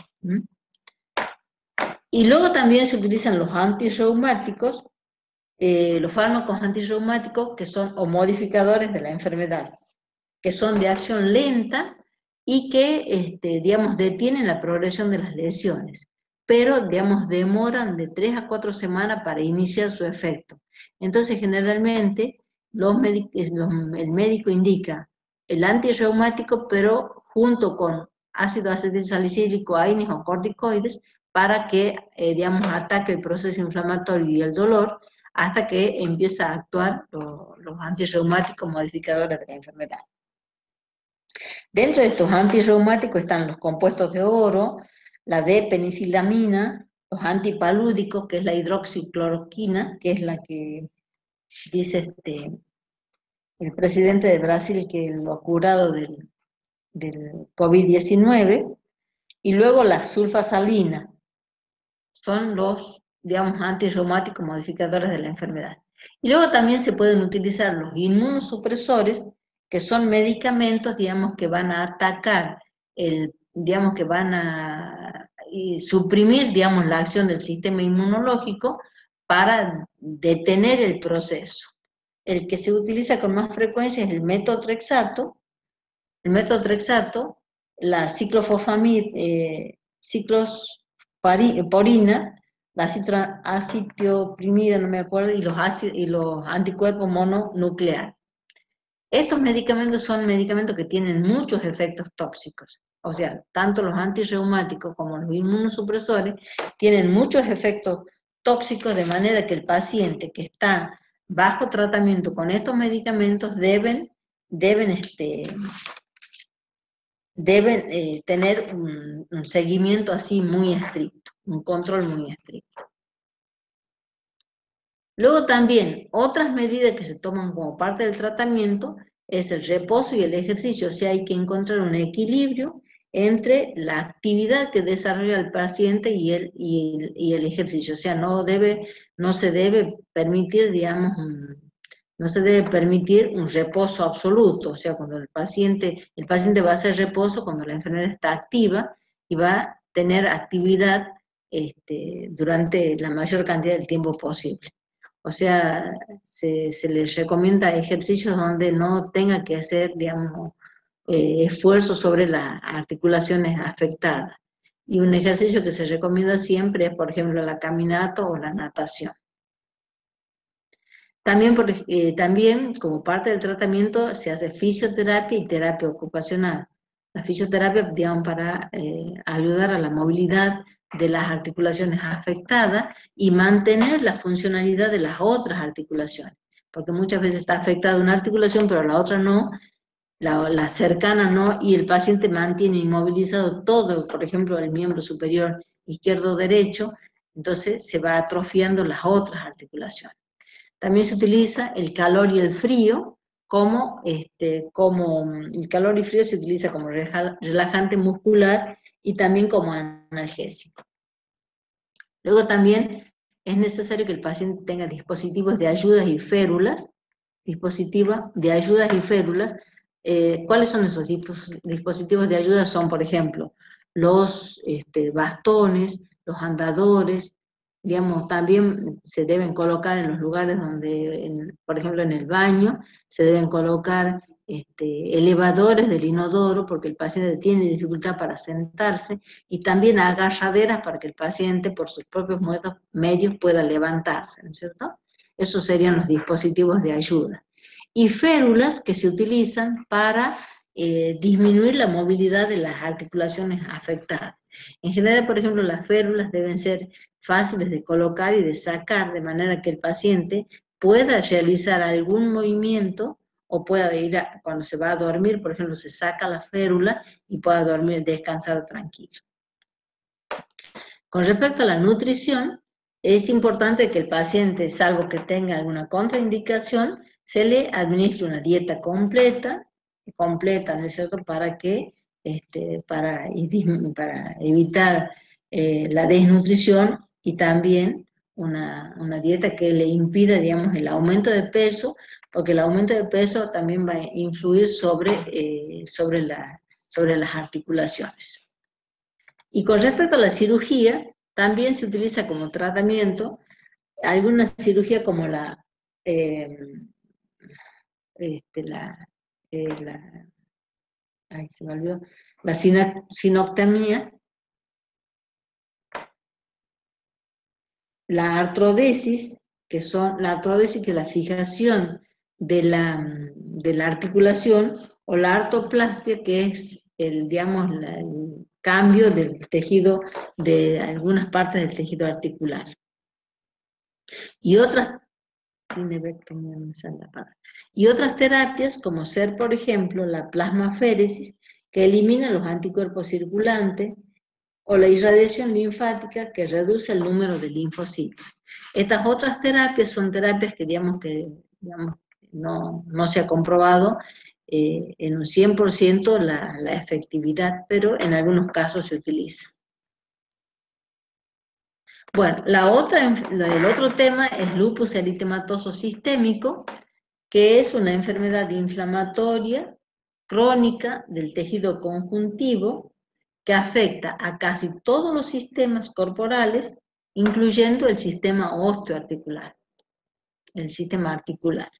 Y luego también se utilizan los antirreumáticos, los fármacos antirreumáticos que son o modificadores de la enfermedad, que son de acción lenta y que, digamos, detienen la progresión de las lesiones, pero, digamos, demoran de 3 a 4 semanas para iniciar su efecto. Entonces, generalmente, el médico indica el antirreumático, pero junto con ácido acetilsalicílico, AINES o corticoides, para que, digamos, ataque el proceso inflamatorio y el dolor, hasta que empieza a actuar los antirreumáticos modificadores de la enfermedad. Dentro de estos antirreumáticos están los compuestos de oro, la D-penicilamina, los antipalúdicos, que es la hidroxicloroquina, que es la que dice el presidente de Brasil que lo ha curado del COVID-19, y luego la sulfasalina, son los, digamos, antirreumáticos modificadores de la enfermedad. Y luego también se pueden utilizar los inmunosupresores, que son medicamentos, digamos, que van a atacar, digamos, que van a suprimir, digamos, la acción del sistema inmunológico para detener el proceso. El que se utiliza con más frecuencia es el metotrexato, la ciclosporina, la acitioprimida, no me acuerdo, y los anticuerpos mononucleares. Estos medicamentos son medicamentos que tienen muchos efectos tóxicos, o sea, tanto los antirreumáticos como los inmunosupresores tienen muchos efectos tóxicos, de manera que el paciente que está bajo tratamiento con estos medicamentos deben tener un seguimiento así muy estricto, un control muy estricto. Luego también, otras medidas que se toman como parte del tratamiento es el reposo y el ejercicio, o sea, hay que encontrar un equilibrio entre la actividad que desarrolla el paciente y el ejercicio, o sea, no se debe permitir, digamos, no se debe permitir un reposo absoluto, o sea, cuando el paciente va a hacer reposo cuando la enfermedad está activa y va a tener actividad durante la mayor cantidad del tiempo posible. O sea, se les recomienda ejercicios donde no tenga que hacer, digamos, esfuerzo sobre las articulaciones afectadas. Y un ejercicio que se recomienda siempre es, por ejemplo, la caminata o la natación. También, como parte del tratamiento, se hace fisioterapia y terapia ocupacional. La fisioterapia, digamos, para ayudar a la movilidad de las articulaciones afectadas y mantener la funcionalidad de las otras articulaciones, porque muchas veces está afectada una articulación, pero la otra no, la cercana no, y el paciente mantiene inmovilizado todo, por ejemplo, el miembro superior izquierdo o derecho, entonces se va atrofiando las otras articulaciones. También se utiliza el calor y el frío, como el calor y frío se utiliza como relajante muscular y también como analgésico. Luego también es necesario que el paciente tenga dispositivos de ayudas y férulas, ¿cuáles son esos dispositivos de ayuda? Son, por ejemplo, los bastones, los andadores, digamos, también se deben colocar en los lugares donde, por ejemplo, en el baño, se deben colocar elevadores del inodoro, porque el paciente tiene dificultad para sentarse, y también agarraderas para que el paciente, por sus propios medios, pueda levantarse, ¿no es cierto? Esos serían los dispositivos de ayuda. y férulas que se utilizan para disminuir la movilidad de las articulaciones afectadas. En general, por ejemplo, las férulas deben ser fáciles de colocar y de sacar, de manera que el paciente pueda realizar algún movimiento o pueda ir, cuando se va a dormir, por ejemplo, se saca la férula y pueda dormir, descansar tranquilo. Con respecto a la nutrición, es importante que el paciente, salvo que tenga alguna contraindicación, se le administre una dieta completa, ¿no es cierto?, para evitar la desnutrición, y también una dieta que le impida, digamos, el aumento de peso, porque el aumento de peso también va a influir sobre las articulaciones. Y con respecto a la cirugía, también se utiliza como tratamiento alguna cirugía como la sinoctomía, la artrodesis, que es la fijación de la articulación, o la artoplastia, que es el cambio del tejido, de algunas partes del tejido articular. Y otras terapias, como ser, por ejemplo, la plasmaféresis, que elimina los anticuerpos circulantes, o la irradiación linfática, que reduce el número de linfocitos. Estas otras terapias son terapias que, no se ha comprobado en un 100% la efectividad, pero en algunos casos se utiliza. Bueno, el otro tema es lupus eritematoso sistémico, que es una enfermedad inflamatoria crónica del tejido conjuntivo que afecta a casi todos los sistemas corporales, incluyendo el sistema osteoarticular, el sistema articular.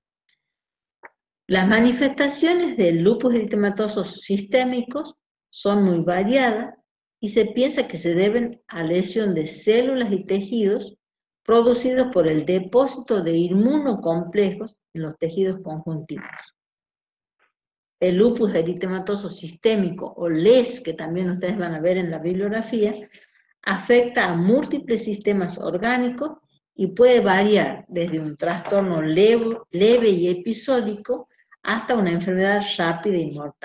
Las manifestaciones del lupus eritematoso sistémico son muy variadas y se piensa que se deben a lesión de células y tejidos producidos por el depósito de inmunocomplejos en los tejidos conjuntivos. El lupus eritematoso sistémico, o LES, que también ustedes van a ver en la bibliografía, afecta a múltiples sistemas orgánicos y puede variar desde un trastorno leve y episódico hasta una enfermedad rápida y mortal.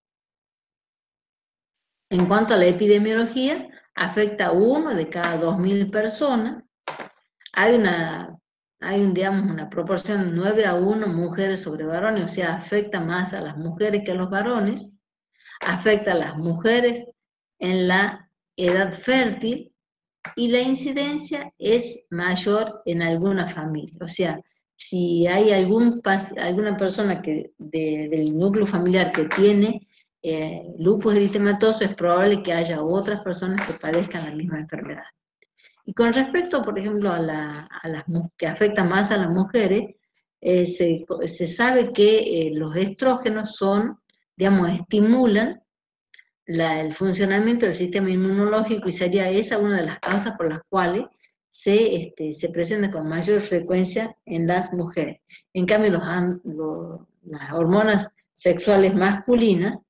En cuanto a la epidemiología, afecta a 1 de cada 2.000 personas. Hay una proporción 9:1 mujeres sobre varones, o sea, afecta más a las mujeres que a los varones. Afecta a las mujeres en la edad fértil, y la incidencia es mayor en alguna familia. O sea, si hay alguna persona del núcleo familiar que tiene lupus eritematoso, es probable que haya otras personas que padezcan la misma enfermedad. Y con respecto, por ejemplo, que afecta más a las mujeres, se sabe que los estrógenos estimulan el funcionamiento del sistema inmunológico, y sería esa una de las causas por las cuales se presenta con mayor frecuencia en las mujeres. En cambio, las hormonas sexuales masculinas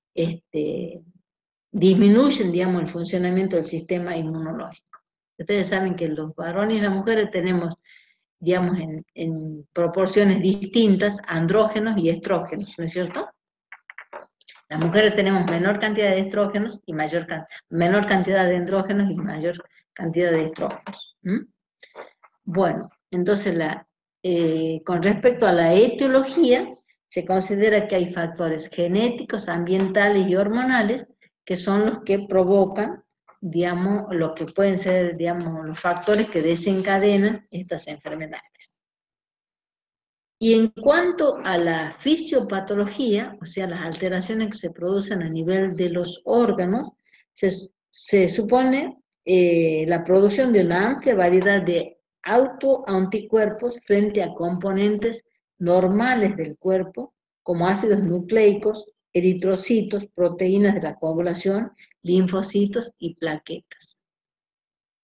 disminuyen, el funcionamiento del sistema inmunológico. Ustedes saben que los varones y las mujeres tenemos, en proporciones distintas, andrógenos y estrógenos, ¿no es cierto? Las mujeres tenemos menor cantidad de estrógenos y menor cantidad de andrógenos y mayor cantidad de estrógenos. Bueno, entonces con respecto a la etiología, se considera que hay factores genéticos, ambientales y hormonales que son los que provocan, lo que pueden ser, los factores que desencadenan estas enfermedades. Y en cuanto a la fisiopatología, o sea, las alteraciones que se producen a nivel de los órganos, se supone la producción de una amplia variedad de autoanticuerpos frente a componentes normales del cuerpo, como ácidos nucleicos, eritrocitos, proteínas de la coagulación, linfocitos y plaquetas.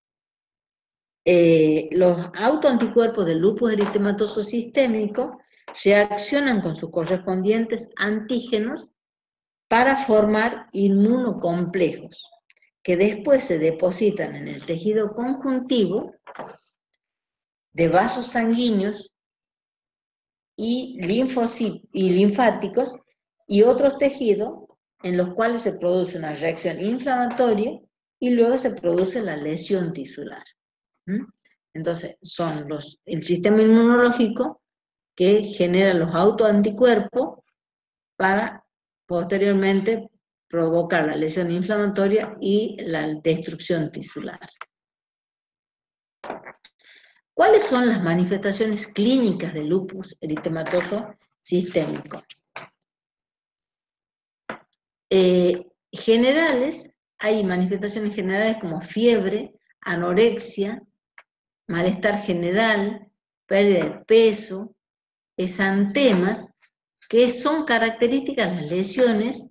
Los autoanticuerpos del lupus eritematoso sistémico reaccionan con sus correspondientes antígenos para formar inmunocomplejos, que después se depositan en el tejido conjuntivo de vasos sanguíneos y linfáticos y otros tejidos en los cuales se produce una reacción inflamatoria y luego se produce la lesión tisular. Entonces, son el sistema inmunológico que genera los autoanticuerpos para posteriormente provocar la lesión inflamatoria y la destrucción tisular. ¿Cuáles son las manifestaciones clínicas del lupus eritematoso sistémico? Generales, hay manifestaciones generales como fiebre, anorexia, malestar general, pérdida de peso, exantemas, que son características de las lesiones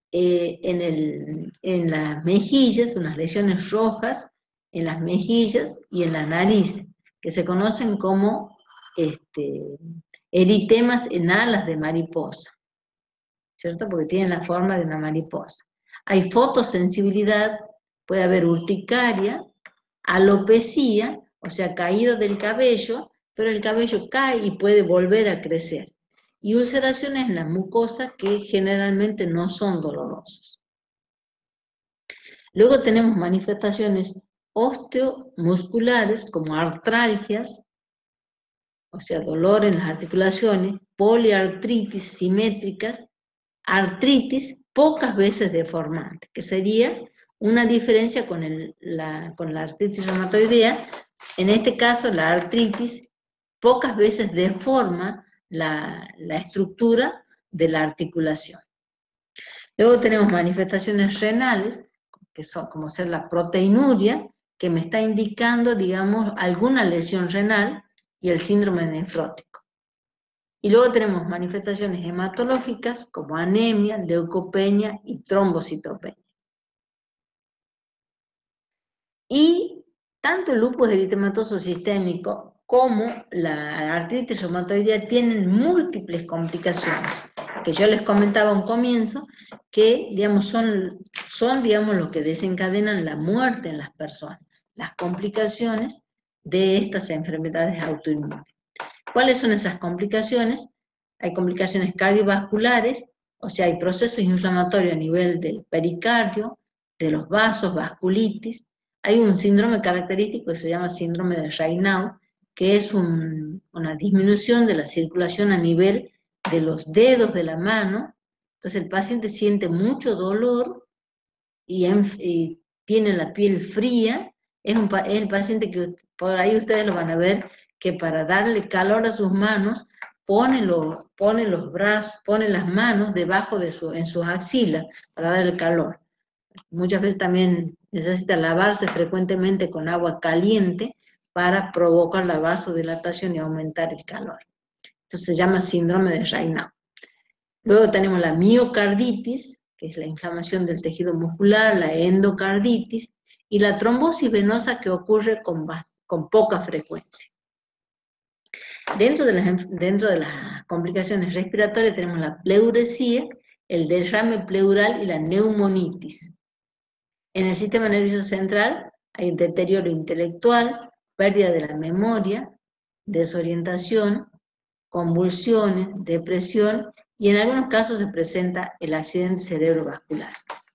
en las mejillas, unas lesiones rojas en las mejillas y en la nariz, que se conocen como eritemas en alas de mariposa, ¿cierto? Porque tienen la forma de una mariposa. Hay fotosensibilidad, puede haber urticaria, alopecia, o sea, caída del cabello, pero el cabello cae y puede volver a crecer. Y ulceraciones en la mucosa que generalmente no son dolorosas. Luego tenemos manifestaciones osteomusculares como artralgias, o sea, dolor en las articulaciones, poliartritis simétricas, artritis pocas veces deformante, que sería una diferencia con la artritis reumatoidea. En este caso, la artritis pocas veces deforma la estructura de la articulación. Luego tenemos manifestaciones renales, que son como ser la proteinuria, que me está indicando, digamos, alguna lesión renal, y el síndrome nefrótico. Y luego tenemos manifestaciones hematológicas como anemia, leucopenia y trombocitopenia. Y tanto el lupus eritematoso sistémico como la artritis reumatoidea tienen múltiples complicaciones, que yo les comentaba a un comienzo, que digamos, son digamos, lo que desencadenan la muerte en las personas, las complicaciones de estas enfermedades autoinmunes. ¿Cuáles son esas complicaciones? Hay complicaciones cardiovasculares, o sea, hay procesos inflamatorios a nivel del pericardio, de los vasos, vasculitis. Hay un síndrome característico que se llama síndrome de Raynaud, que es una disminución de la circulación a nivel de los dedos de la mano. Entonces el paciente siente mucho dolor y tiene la piel fría. Es el paciente que por ahí ustedes lo van a ver, que para darle calor a sus manos pone los brazos, pone las manos debajo en sus axilas para darle calor. Muchas veces también necesita lavarse frecuentemente con agua caliente para provocar la vasodilatación y aumentar el calor. Esto se llama síndrome de Raynaud. Luego tenemos la miocarditis, que es la inflamación del tejido muscular, la endocarditis, y la trombosis venosa, que ocurre con poca frecuencia. Dentro de las complicaciones respiratorias tenemos la pleuresía, el derrame pleural y la neumonitis. En el sistema nervioso central hay deterioro intelectual, pérdida de la memoria, desorientación, convulsiones, depresión, y en algunos casos se presenta el accidente cerebrovascular.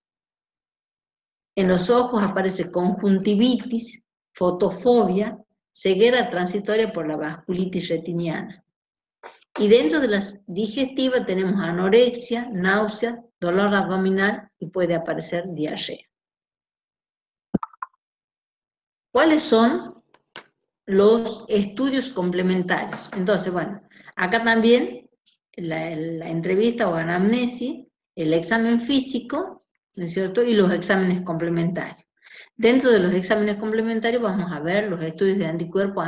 En los ojos aparece conjuntivitis, fotofobia, ceguera transitoria por la vasculitis retiniana. Y dentro de las digestivas tenemos anorexia, náusea, dolor abdominal y puede aparecer diarrea. ¿Cuáles son los estudios complementarios? Entonces, bueno, acá también la entrevista o anamnesis, el examen físico, ¿no es cierto? Y los exámenes complementarios. Dentro de los exámenes complementarios vamos a ver los estudios de anticuerpos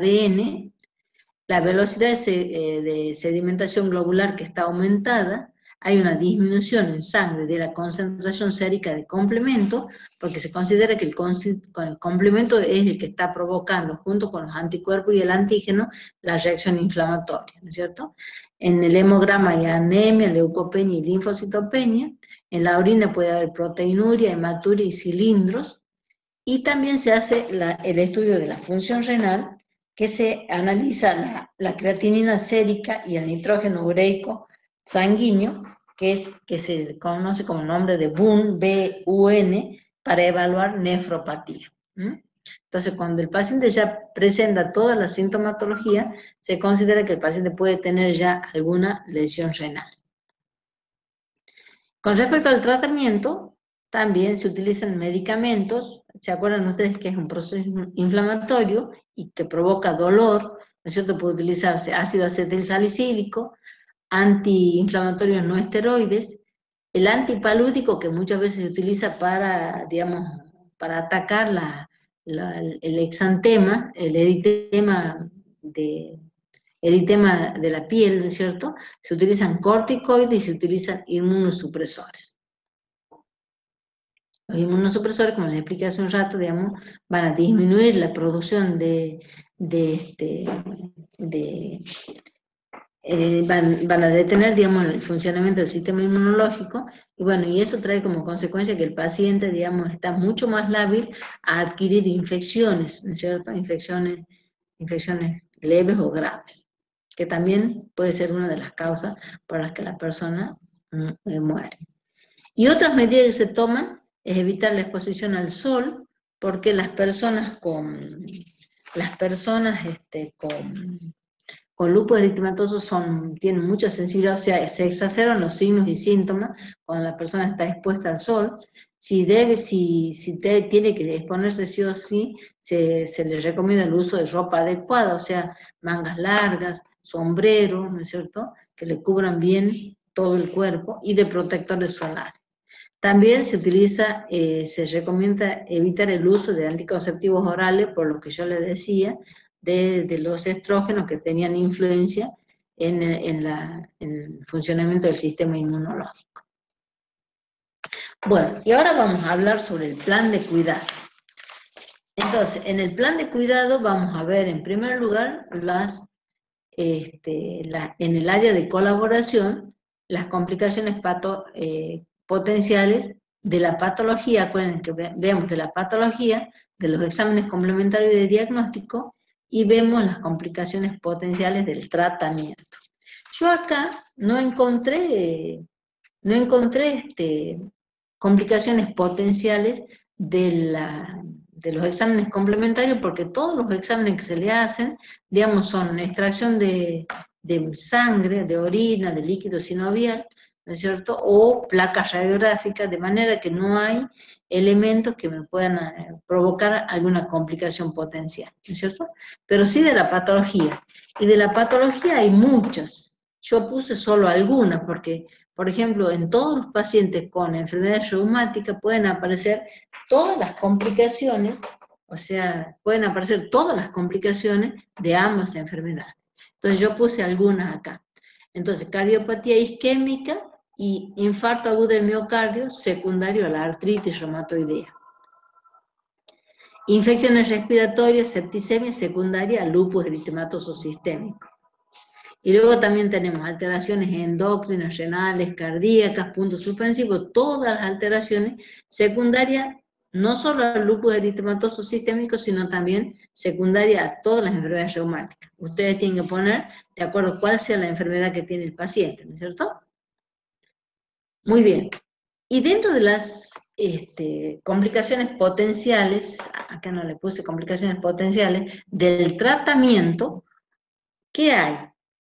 anti-ADN, la velocidad de sedimentación globular que está aumentada, hay una disminución en sangre de la concentración sérica de complemento, porque se considera que el complemento es el que está provocando, junto con los anticuerpos y el antígeno, la reacción inflamatoria, ¿no es cierto? En el hemograma hay anemia, leucopenia y linfocitopenia. En la orina puede haber proteinuria, hematuria y cilindros. Y también se hace el estudio de la función renal, que se analiza la creatinina sérica y el nitrógeno ureico sanguíneo, que se conoce como nombre de BUN, B-U-N, para evaluar nefropatía. Entonces, cuando el paciente ya presenta toda la sintomatología, se considera que el paciente puede tener ya alguna lesión renal. Con respecto al tratamiento, también se utilizan medicamentos. ¿Se acuerdan ustedes que es un proceso inflamatorio y que provoca dolor? ¿No es cierto? Puede utilizarse ácido acetilsalicílico, antiinflamatorios no esteroides, el antipalúdico, que muchas veces se utiliza para, digamos, para atacar el exantema, el eritema de la piel, ¿no es cierto? Se utilizan corticoides y se utilizan inmunosupresores. Los inmunosupresores, como les expliqué hace un rato, digamos, van a disminuir la producción van a detener, digamos, el funcionamiento del sistema inmunológico, y bueno, y eso trae como consecuencia que el paciente, digamos, está mucho más lábil a adquirir infecciones, ¿no es cierto? Infecciones leves o graves, que también puede ser una de las causas por las que la persona muere. Y otras medidas que se toman es evitar la exposición al sol, porque las personas con lupus eritematoso tienen mucha sensibilidad, o sea, se exacerban los signos y síntomas cuando la persona está expuesta al sol. Si tiene que exponerse sí o sí, se le recomienda el uso de ropa adecuada, o sea, mangas largas, sombreros, ¿no es cierto?, que le cubran bien todo el cuerpo, y de protectores solares. También se recomienda evitar el uso de anticonceptivos orales, por lo que yo les decía, de los estrógenos que tenían influencia en el funcionamiento del sistema inmunológico. Bueno, y ahora vamos a hablar sobre el plan de cuidado. Entonces, en el plan de cuidado vamos a ver en primer lugar en el área de colaboración las complicaciones potenciales de la patología. Acuérdense que veamos de la patología, de los exámenes complementarios de diagnóstico, y vemos las complicaciones potenciales del tratamiento. Yo acá no encontré complicaciones potenciales de los exámenes complementarios, porque todos los exámenes que se le hacen, digamos, son extracción de sangre, de orina, de líquido sinovial, ¿no es cierto?, o placas radiográficas, de manera que no hay elementos que me puedan provocar alguna complicación potencial, ¿no es cierto? Pero sí de la patología. Y de la patología hay muchas. Yo puse solo algunas, porque, por ejemplo, en todos los pacientes con enfermedades reumáticas pueden aparecer todas las complicaciones, o sea, pueden aparecer todas las complicaciones de ambas enfermedades. Entonces yo puse algunas acá. Entonces, cardiopatía isquémica y infarto agudo del miocardio secundario a la artritis reumatoidea. Infecciones respiratorias, septicemia secundaria al lupus eritematoso sistémico. Y luego también tenemos alteraciones endocrinas, renales, cardíacas, puntos suspensivos, todas las alteraciones secundarias, no solo al lupus eritematoso sistémico, sino también secundaria a todas las enfermedades reumáticas. Ustedes tienen que poner de acuerdo a cuál sea la enfermedad que tiene el paciente, ¿no es cierto? Muy bien. Y dentro de las complicaciones potenciales, acá no le puse complicaciones potenciales, del tratamiento, ¿qué hay?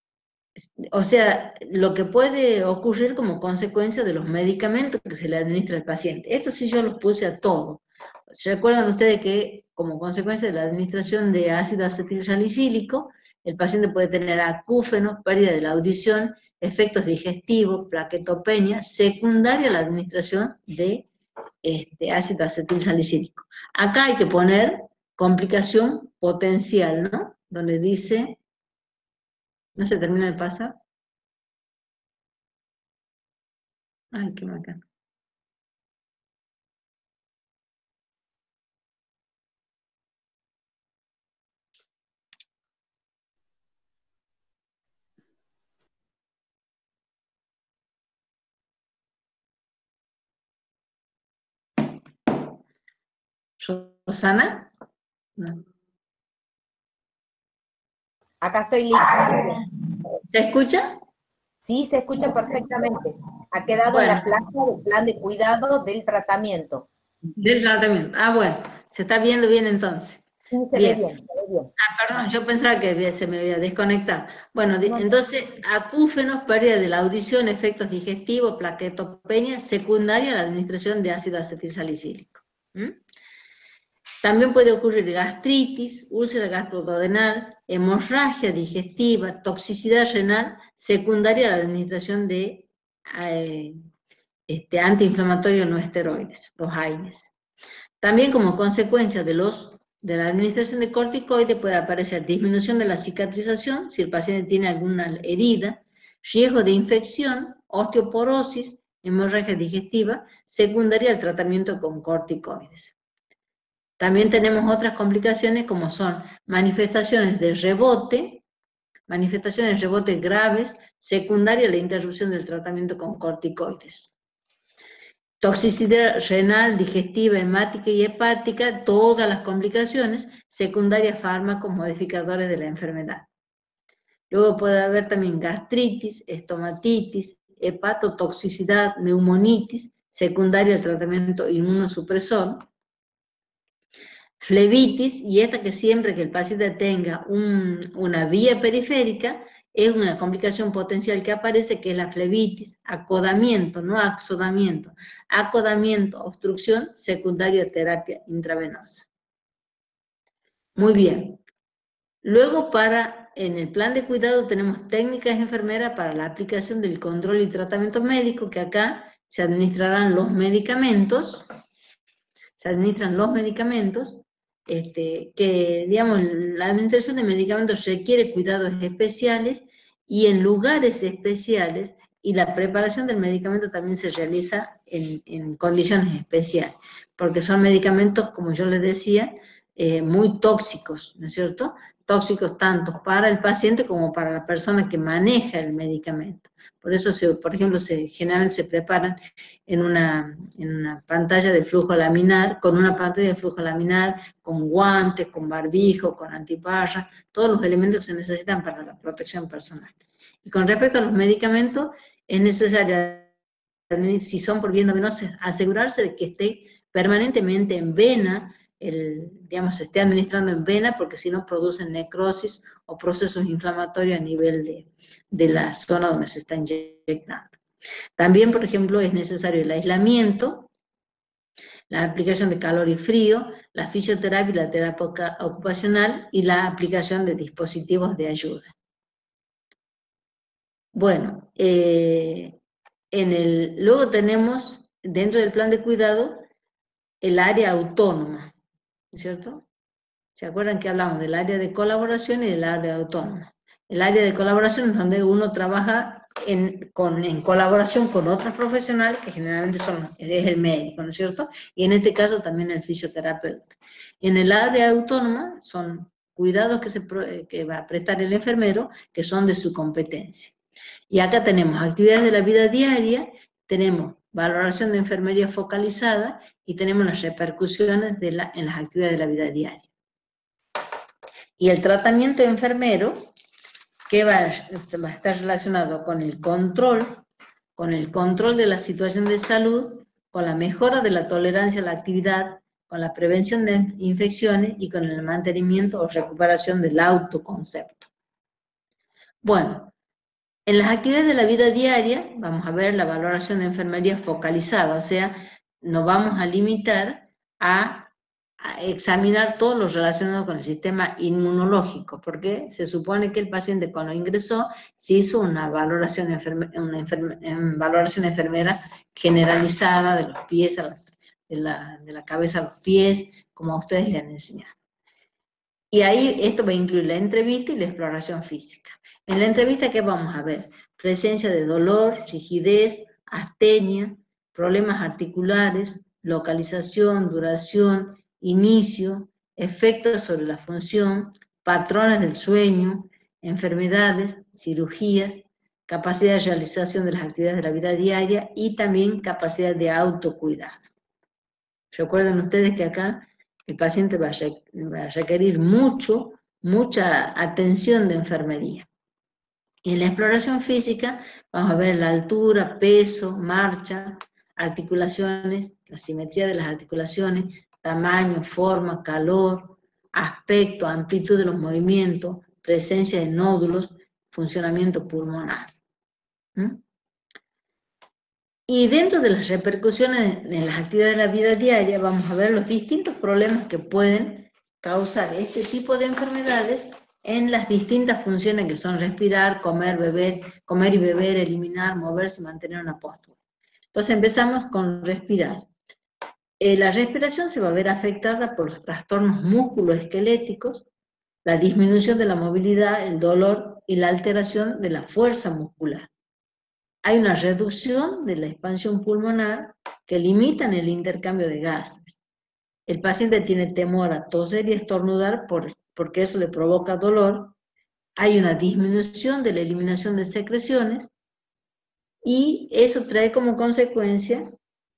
O sea, lo que puede ocurrir como consecuencia de los medicamentos que se le administra al paciente. Esto sí yo los puse a todo. ¿Se recuerdan ustedes que como consecuencia de la administración de ácido acetilsalicílico, el paciente puede tener acúfenos, pérdida de la audición, efectos digestivos, plaquetopenia, secundaria a la administración de ácido acetilsalicílico? Acá hay que poner complicación potencial, ¿no? Donde dice... ¿No se termina de pasar? Ay, qué bacán. ¿Rosana? No. Acá estoy lista. ¿Se escucha? Sí, se escucha perfectamente. Ha quedado en Bueno, la placa del plan de cuidado del tratamiento. del tratamiento. Ah, bueno, se está viendo bien entonces. Sí, se ve Bien. bien, se ve bien. Ah, perdón, yo pensaba que se me había desconectado. Bueno, No, no. entonces, acúfenos, pérdida de la audición, efectos digestivos, plaquetopenia, secundaria a la administración de ácido acetilsalicílico. ¿Mm? También puede ocurrir gastritis, úlcera gastroduodenal, hemorragia digestiva, toxicidad renal, secundaria a la administración de antiinflamatorios no esteroides, los AINES. También como consecuencia de la administración de corticoides puede aparecer disminución de la cicatrización si el paciente tiene alguna herida, riesgo de infección, osteoporosis, hemorragia digestiva, secundaria al tratamiento con corticoides. También tenemos otras complicaciones como son manifestaciones de rebote graves, secundaria a la interrupción del tratamiento con corticoides. Toxicidad renal, digestiva, hemática y hepática, todas las complicaciones, secundarias fármacos modificadores de la enfermedad. Luego puede haber también gastritis, estomatitis, hepatotoxicidad, neumonitis, secundaria al tratamiento inmunosupresor, flebitis, y esta que siempre que el paciente tenga una vía periférica, es una complicación potencial que aparece, que es la flebitis, acodamiento, no axodamiento, acodamiento, obstrucción, secundario a terapia intravenosa. Muy bien. Luego en el plan de cuidado tenemos técnicas enfermeras para la aplicación del control y tratamiento médico, que acá se administrarán los medicamentos, que, digamos, la administración de medicamentos requiere cuidados especiales y en lugares especiales, y la preparación del medicamento también se realiza en condiciones especiales, porque son medicamentos, como yo les decía, muy tóxicos, ¿no es cierto? Tóxicos tanto para el paciente como para la persona que maneja el medicamento. Por eso, por ejemplo, generalmente se preparan en una pantalla de flujo laminar, con una pantalla de flujo laminar, con guantes, con barbijo, con antiparras, todos los elementos que se necesitan para la protección personal. Y con respecto a los medicamentos, es necesario, si son por vía endovenosa, asegurarse de que esté permanentemente en vena, se esté administrando en vena, porque si no producen necrosis o procesos inflamatorios a nivel de la zona donde se está inyectando. También, por ejemplo, es necesario el aislamiento, la aplicación de calor y frío, la fisioterapia y la terapia ocupacional, y la aplicación de dispositivos de ayuda. Bueno, luego tenemos, dentro del plan de cuidado, el área autónoma, ¿no es cierto? ¿Se acuerdan que hablamos del área de colaboración y del área autónoma? El área de colaboración es donde uno trabaja en colaboración con otros profesionales, que generalmente es el médico, ¿no es cierto? Y en este caso también el fisioterapeuta. En el área autónoma son cuidados que va a prestar el enfermero, que son de su competencia. Y acá tenemos actividades de la vida diaria, tenemos valoración de enfermería focalizada y tenemos las repercusiones en las actividades de la vida diaria. Y el tratamiento enfermero, que va a estar relacionado con el control de la situación de salud, con la mejora de la tolerancia a la actividad, con la prevención de infecciones y con el mantenimiento o recuperación del autoconcepto. Bueno, en las actividades de la vida diaria vamos a ver la valoración de enfermería focalizada, o sea, nos vamos a limitar a examinar todo lo relacionado con el sistema inmunológico, porque se supone que el paciente cuando ingresó se hizo una valoración enfermera generalizada de los pies, de la cabeza a los pies, como a ustedes le han enseñado. Y ahí esto va a incluir la entrevista y la exploración física. En la entrevista, ¿qué vamos a ver? Presencia de dolor, rigidez, astenia, problemas articulares, localización, duración, inicio, efectos sobre la función, patrones del sueño, enfermedades, cirugías, capacidad de realización de las actividades de la vida diaria y también capacidad de autocuidado. Recuerden ustedes que acá el paciente va a requerir mucha atención de enfermería. Y en la exploración física vamos a ver la altura, peso, marcha, articulaciones, la simetría de las articulaciones, tamaño, forma, calor, aspecto, amplitud de los movimientos, presencia de nódulos, funcionamiento pulmonar. Y dentro de las repercusiones en las actividades de la vida diaria vamos a ver los distintos problemas que pueden causar este tipo de enfermedades en las distintas funciones que son respirar, comer y beber, eliminar, moverse y mantener una postura. Entonces empezamos con respirar. La respiración se va a ver afectada por los trastornos musculoesqueléticos, la disminución de la movilidad, el dolor y la alteración de la fuerza muscular. Hay una reducción de la expansión pulmonar que limitan el intercambio de gases. El paciente tiene temor a toser y estornudar porque eso le provoca dolor. Hay una disminución de la eliminación de secreciones y eso trae como consecuencia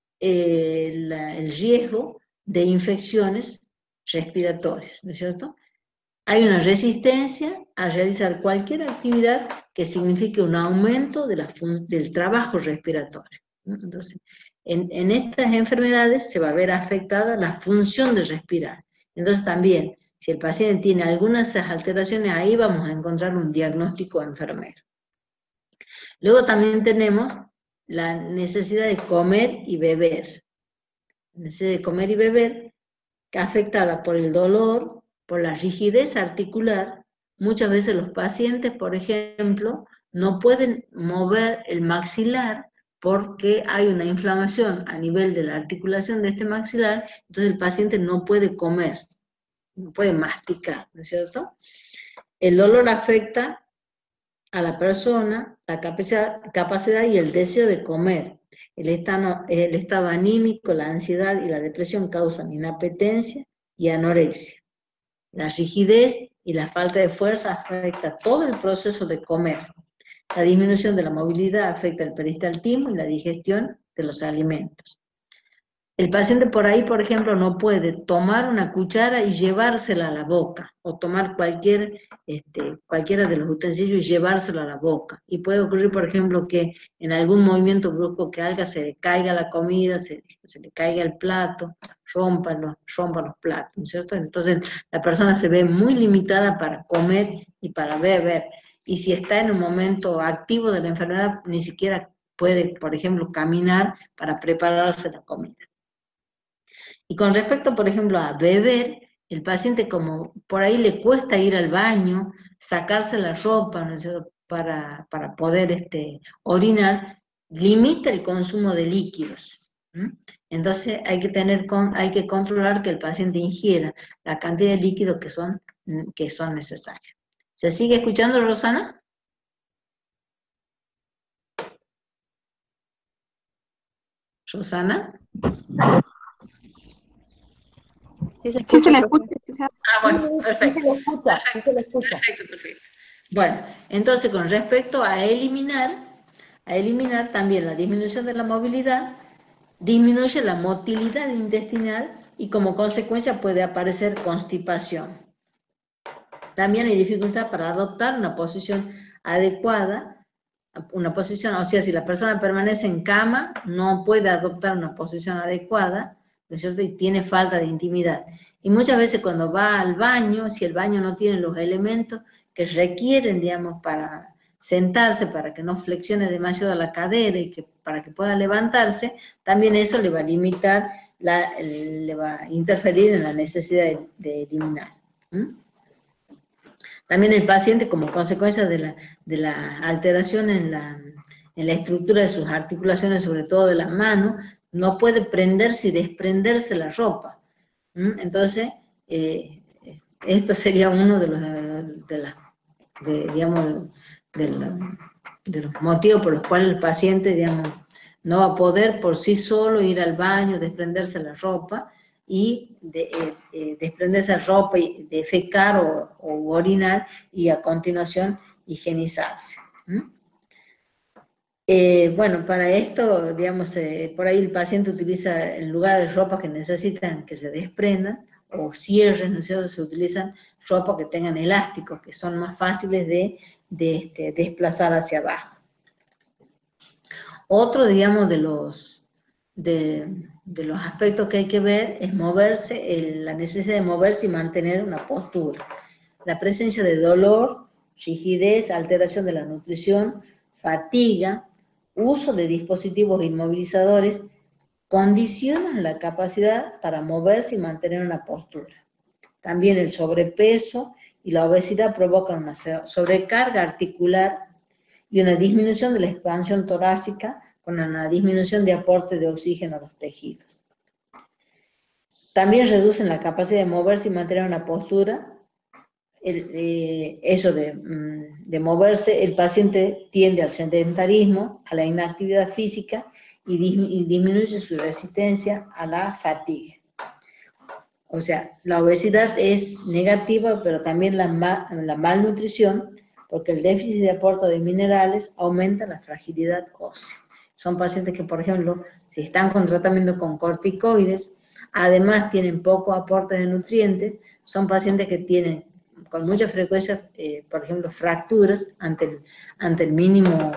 el riesgo de infecciones respiratorias, ¿no es cierto? Hay una resistencia a realizar cualquier actividad que signifique un aumento del trabajo respiratorio, ¿no? Entonces, en estas enfermedades se va a ver afectada la función de respirar. Entonces también, si el paciente tiene algunas de esas alteraciones, ahí vamos a encontrar un diagnóstico enfermero. Luego también tenemos la necesidad de comer y beber. La necesidad de comer y beber, que afectada por el dolor, por la rigidez articular. Muchas veces los pacientes, por ejemplo, no pueden mover el maxilar porque hay una inflamación a nivel de la articulación de este maxilar, entonces el paciente no puede comer, no puede masticar, ¿no es cierto? El dolor afecta a la persona, la capacidad y el deseo de comer. El estado anímico, la ansiedad y la depresión causan inapetencia y anorexia. La rigidez y la falta de fuerza afecta todo el proceso de comer. La disminución de la movilidad afecta el peristaltismo y la digestión de los alimentos. El paciente por ahí, por ejemplo, no puede tomar una cuchara y llevársela a la boca, o tomar cualquiera de los utensilios y llevárselo a la boca. Y puede ocurrir, por ejemplo, que en algún movimiento brusco que haga se le caiga la comida, se le caiga el plato, rompan los platos, ¿no es cierto? Entonces la persona se ve muy limitada para comer y para beber. Y si está en un momento activo de la enfermedad, ni siquiera puede, por ejemplo, caminar para prepararse la comida. Y con respecto, por ejemplo, a beber, el paciente como por ahí le cuesta ir al baño, sacarse la ropa, ¿no es cierto?, para poder orinar, limita el consumo de líquidos. Entonces hay que controlar que el paciente ingiera la cantidad de líquidos que son necesarios. ¿Se sigue escuchando, Rosana? ¿Rosana? Sí, se le escucha. Bueno, perfecto. Sí se le escucha. Perfecto. Bueno, entonces con respecto a eliminar también la disminución de la movilidad, disminuye la motilidad intestinal y como consecuencia puede aparecer constipación. También hay dificultad para adoptar una posición adecuada, o sea, si la persona permanece en cama, no puede adoptar una posición adecuada, ¿no es cierto?, y tiene falta de intimidad. Y muchas veces cuando va al baño, si el baño no tiene los elementos que requieren, digamos, para sentarse, para que no flexione demasiado la cadera y para que pueda levantarse, también eso le va a limitar, le va a interferir en la necesidad de eliminar. También el paciente, como consecuencia de la alteración en la estructura de sus articulaciones, sobre todo de las manos, no puede prenderse y desprenderse la ropa. Entonces, esto sería uno de los motivos por los cuales el paciente, digamos, no va a poder por sí solo ir al baño, desprenderse la ropa y desprenderse la ropa y defecar o orinar y a continuación higienizarse. Bueno, para esto, digamos, por ahí el paciente utiliza, en lugar de ropa que necesitan que se desprendan, o cierres, ¿no es cierto?, se utilizan ropa que tengan elásticos, que son más fáciles de desplazar hacia abajo. Otro, digamos, de los aspectos que hay que ver es moverse, la necesidad de moverse y mantener una postura. La presencia de dolor, rigidez, alteración de la nutrición, fatiga, uso de dispositivos inmovilizadores, condicionan la capacidad para moverse y mantener una postura. También el sobrepeso y la obesidad provocan una sobrecarga articular y una disminución de la expansión torácica con una disminución de aporte de oxígeno a los tejidos. También reducen la capacidad de moverse y mantener una postura. Eso de moverse, el paciente tiende al sedentarismo, a la inactividad física y disminuye su resistencia a la fatiga. O sea, la obesidad es negativa, pero también la malnutrición, porque el déficit de aporte de minerales aumenta la fragilidad ósea. Son pacientes que, por ejemplo, si están con tratamiento con corticoides, además tienen poco aporte de nutrientes, son pacientes que tienen con mucha frecuencia, por ejemplo, fracturas ante el mínimo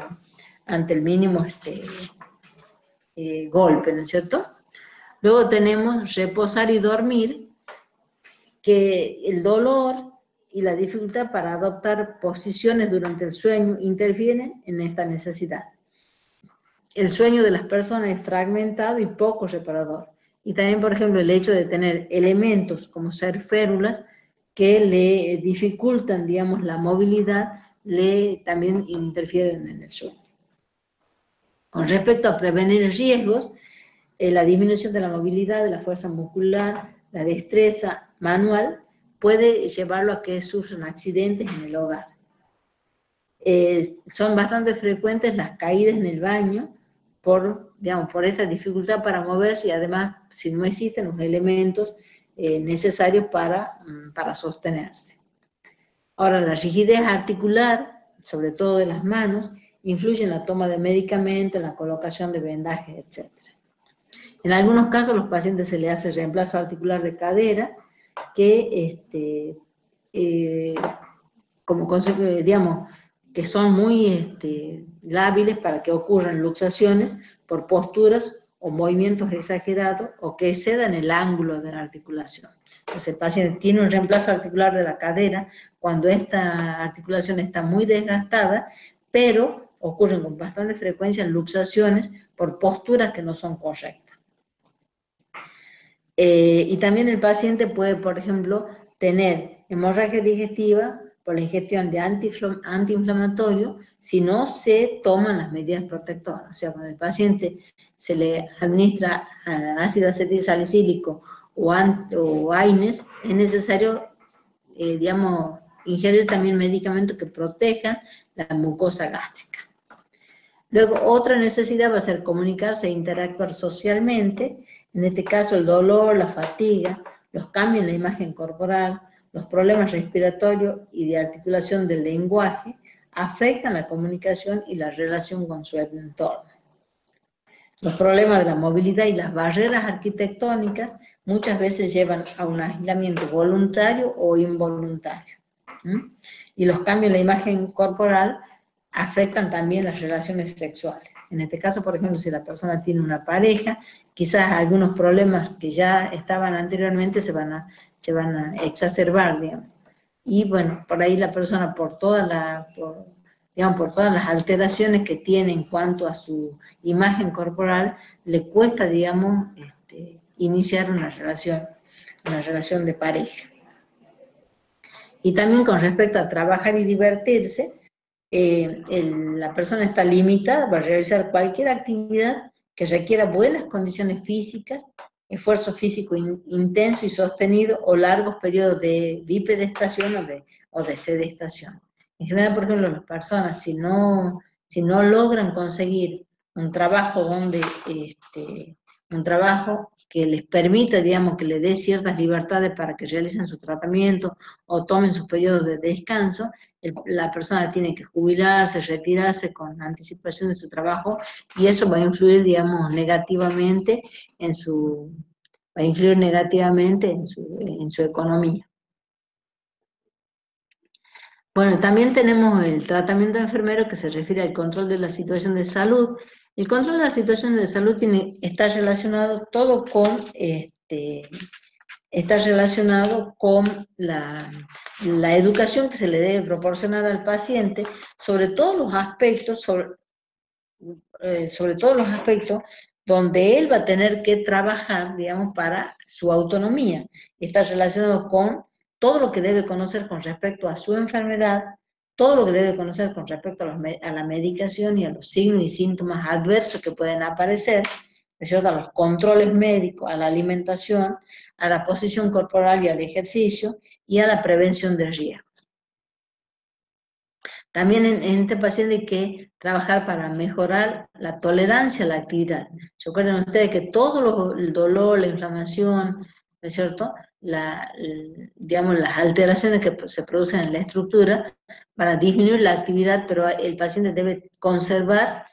golpe, ¿no es cierto? Luego tenemos reposar y dormir, que el dolor y la dificultad para adoptar posiciones durante el sueño interfieren en esta necesidad. El sueño de las personas es fragmentado y poco reparador. Y también, por ejemplo, el hecho de tener elementos como ser férulas que le dificultan, digamos, la movilidad, también interfieren en el sueño. Con respecto a prevenir riesgos, la disminución de la movilidad, de la fuerza muscular, la destreza manual, puede llevarlo a que sufran accidentes en el hogar. Son bastante frecuentes las caídas en el baño por esta dificultad para moverse y además si no existen los elementos necesarios para sostenerse. Ahora, la rigidez articular, sobre todo de las manos, influye en la toma de medicamentos, en la colocación de vendajes, etc. En algunos casos, a los pacientes se les hace reemplazo articular de cadera, que como consecuencia, digamos, que son muy lábiles para que ocurran luxaciones por posturas o movimientos exagerados o que excedan el ángulo de la articulación. Entonces el paciente tiene un reemplazo articular de la cadera cuando esta articulación está muy desgastada, pero ocurren con bastante frecuencia luxaciones por posturas que no son correctas. Y también el paciente puede, por ejemplo, tener hemorragia digestiva por la ingestión de antiinflamatorio si no se toman las medidas protectoras. O sea, cuando el paciente se le administra ácido acetilsalicílico o AINES, es necesario, digamos, ingerir también medicamentos que protejan la mucosa gástrica. Luego, otra necesidad va a ser comunicarse e interactuar socialmente. En este caso, el dolor, la fatiga, los cambios en la imagen corporal, los problemas respiratorios y de articulación del lenguaje afectan la comunicación y la relación con su entorno. Los problemas de la movilidad y las barreras arquitectónicas muchas veces llevan a un aislamiento voluntario o involuntario. Y los cambios en la imagen corporal afectan también las relaciones sexuales. En este caso, por ejemplo, si la persona tiene una pareja, quizás algunos problemas que ya estaban anteriormente se van a exacerbar, digamos. Y bueno, por ahí la persona, por todas las alteraciones que tiene en cuanto a su imagen corporal, le cuesta, digamos, iniciar una relación de pareja. Y también con respecto a trabajar y divertirse, la persona está limitada para realizar cualquier actividad que requiera buenas condiciones físicas, esfuerzo físico intenso y sostenido o largos periodos de bipedestación o de sedestación. En general, por ejemplo, las personas, si no logran conseguir un trabajo donde, un trabajo que les permita, digamos, que les dé ciertas libertades para que realicen su tratamiento o tomen sus periodos de descanso, la persona tiene que jubilarse, retirarse con anticipación de su trabajo, y eso va a influir, digamos, negativamente en su, va a influir negativamente en su economía. Bueno, también tenemos el tratamiento enfermero que se refiere al control de la situación de salud. El control de la situación de salud está relacionado todo con, está relacionado con la educación que se le debe proporcionar al paciente sobre todos los aspectos, sobre todos los aspectos donde él va a tener que trabajar, digamos, para su autonomía. Está relacionado con todo lo que debe conocer con respecto a su enfermedad, todo lo que debe conocer con respecto a la medicación y a los signos y síntomas adversos que pueden aparecer, ¿no es cierto?, a los controles médicos, a la alimentación, a la posición corporal y al ejercicio, y a la prevención de riesgos. También en este paciente hay que trabajar para mejorar la tolerancia a la actividad. Recuerden ustedes que todo el dolor, la inflamación, ¿no es cierto?, digamos, las alteraciones que se producen en la estructura para disminuir la actividad, pero el paciente debe conservar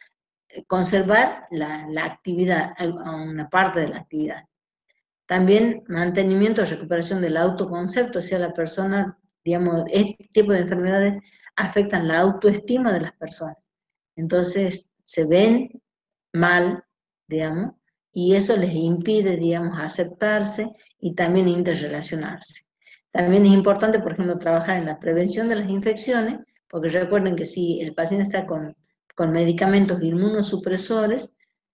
la actividad, una parte de la actividad. También mantenimiento o recuperación del autoconcepto, o sea, la persona, digamos, este tipo de enfermedades afectan la autoestima de las personas. Entonces, se ven mal, digamos, y eso les impide, digamos, aceptarse y también interrelacionarse. También es importante, por ejemplo, trabajar en la prevención de las infecciones, porque recuerden que si el paciente está con medicamentos inmunosupresores,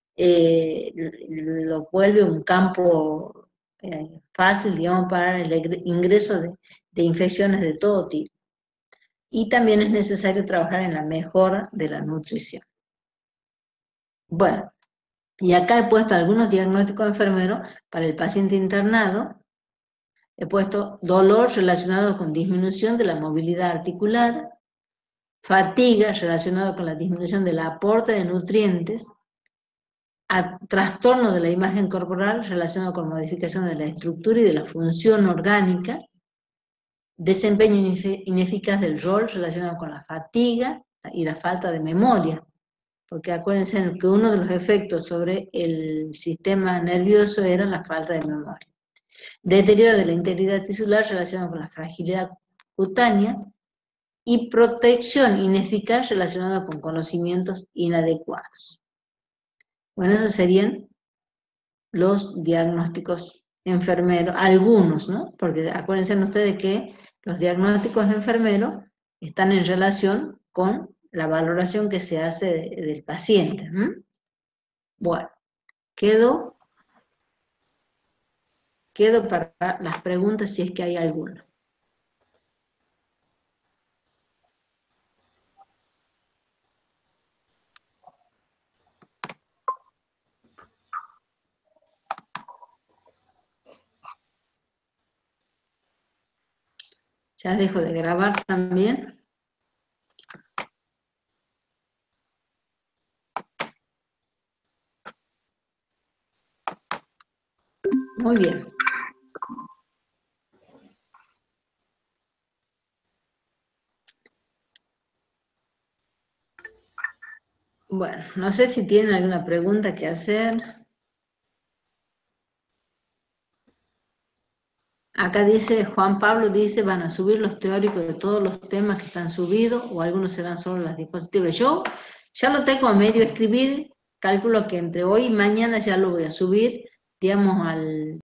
lo vuelve un campo fácil, digamos, para el ingreso de infecciones de todo tipo. Y también es necesario trabajar en la mejora de la nutrición. Bueno, y acá he puesto algunos diagnósticos enfermeros para el paciente internado. He puesto dolor relacionado con disminución de la movilidad articular, fatiga relacionado con la disminución del aporte de nutrientes, trastorno de la imagen corporal relacionado con modificación de la estructura y de la función orgánica, desempeño ineficaz del rol relacionado con la fatiga y la falta de memoria, porque acuérdense que uno de los efectos sobre el sistema nervioso era la falta de memoria. Deterioro de la integridad tisular relacionado con la fragilidad cutánea y protección ineficaz relacionada con conocimientos inadecuados. Bueno, esos serían los diagnósticos enfermeros, algunos, ¿no? Porque acuérdense ustedes que los diagnósticos enfermeros están en relación con la valoración que se hace del paciente. Bueno, quedo para las preguntas si es que hay alguna. Ya dejo de grabar también. Muy bien. Bueno, no sé si tienen alguna pregunta que hacer. Acá dice, Juan Pablo dice, van a subir los teóricos de todos los temas que están subidos, o algunos serán solo las diapositivas. Yo ya lo tengo a medio escribir, calculo que entre hoy y mañana ya lo voy a subir, digamos,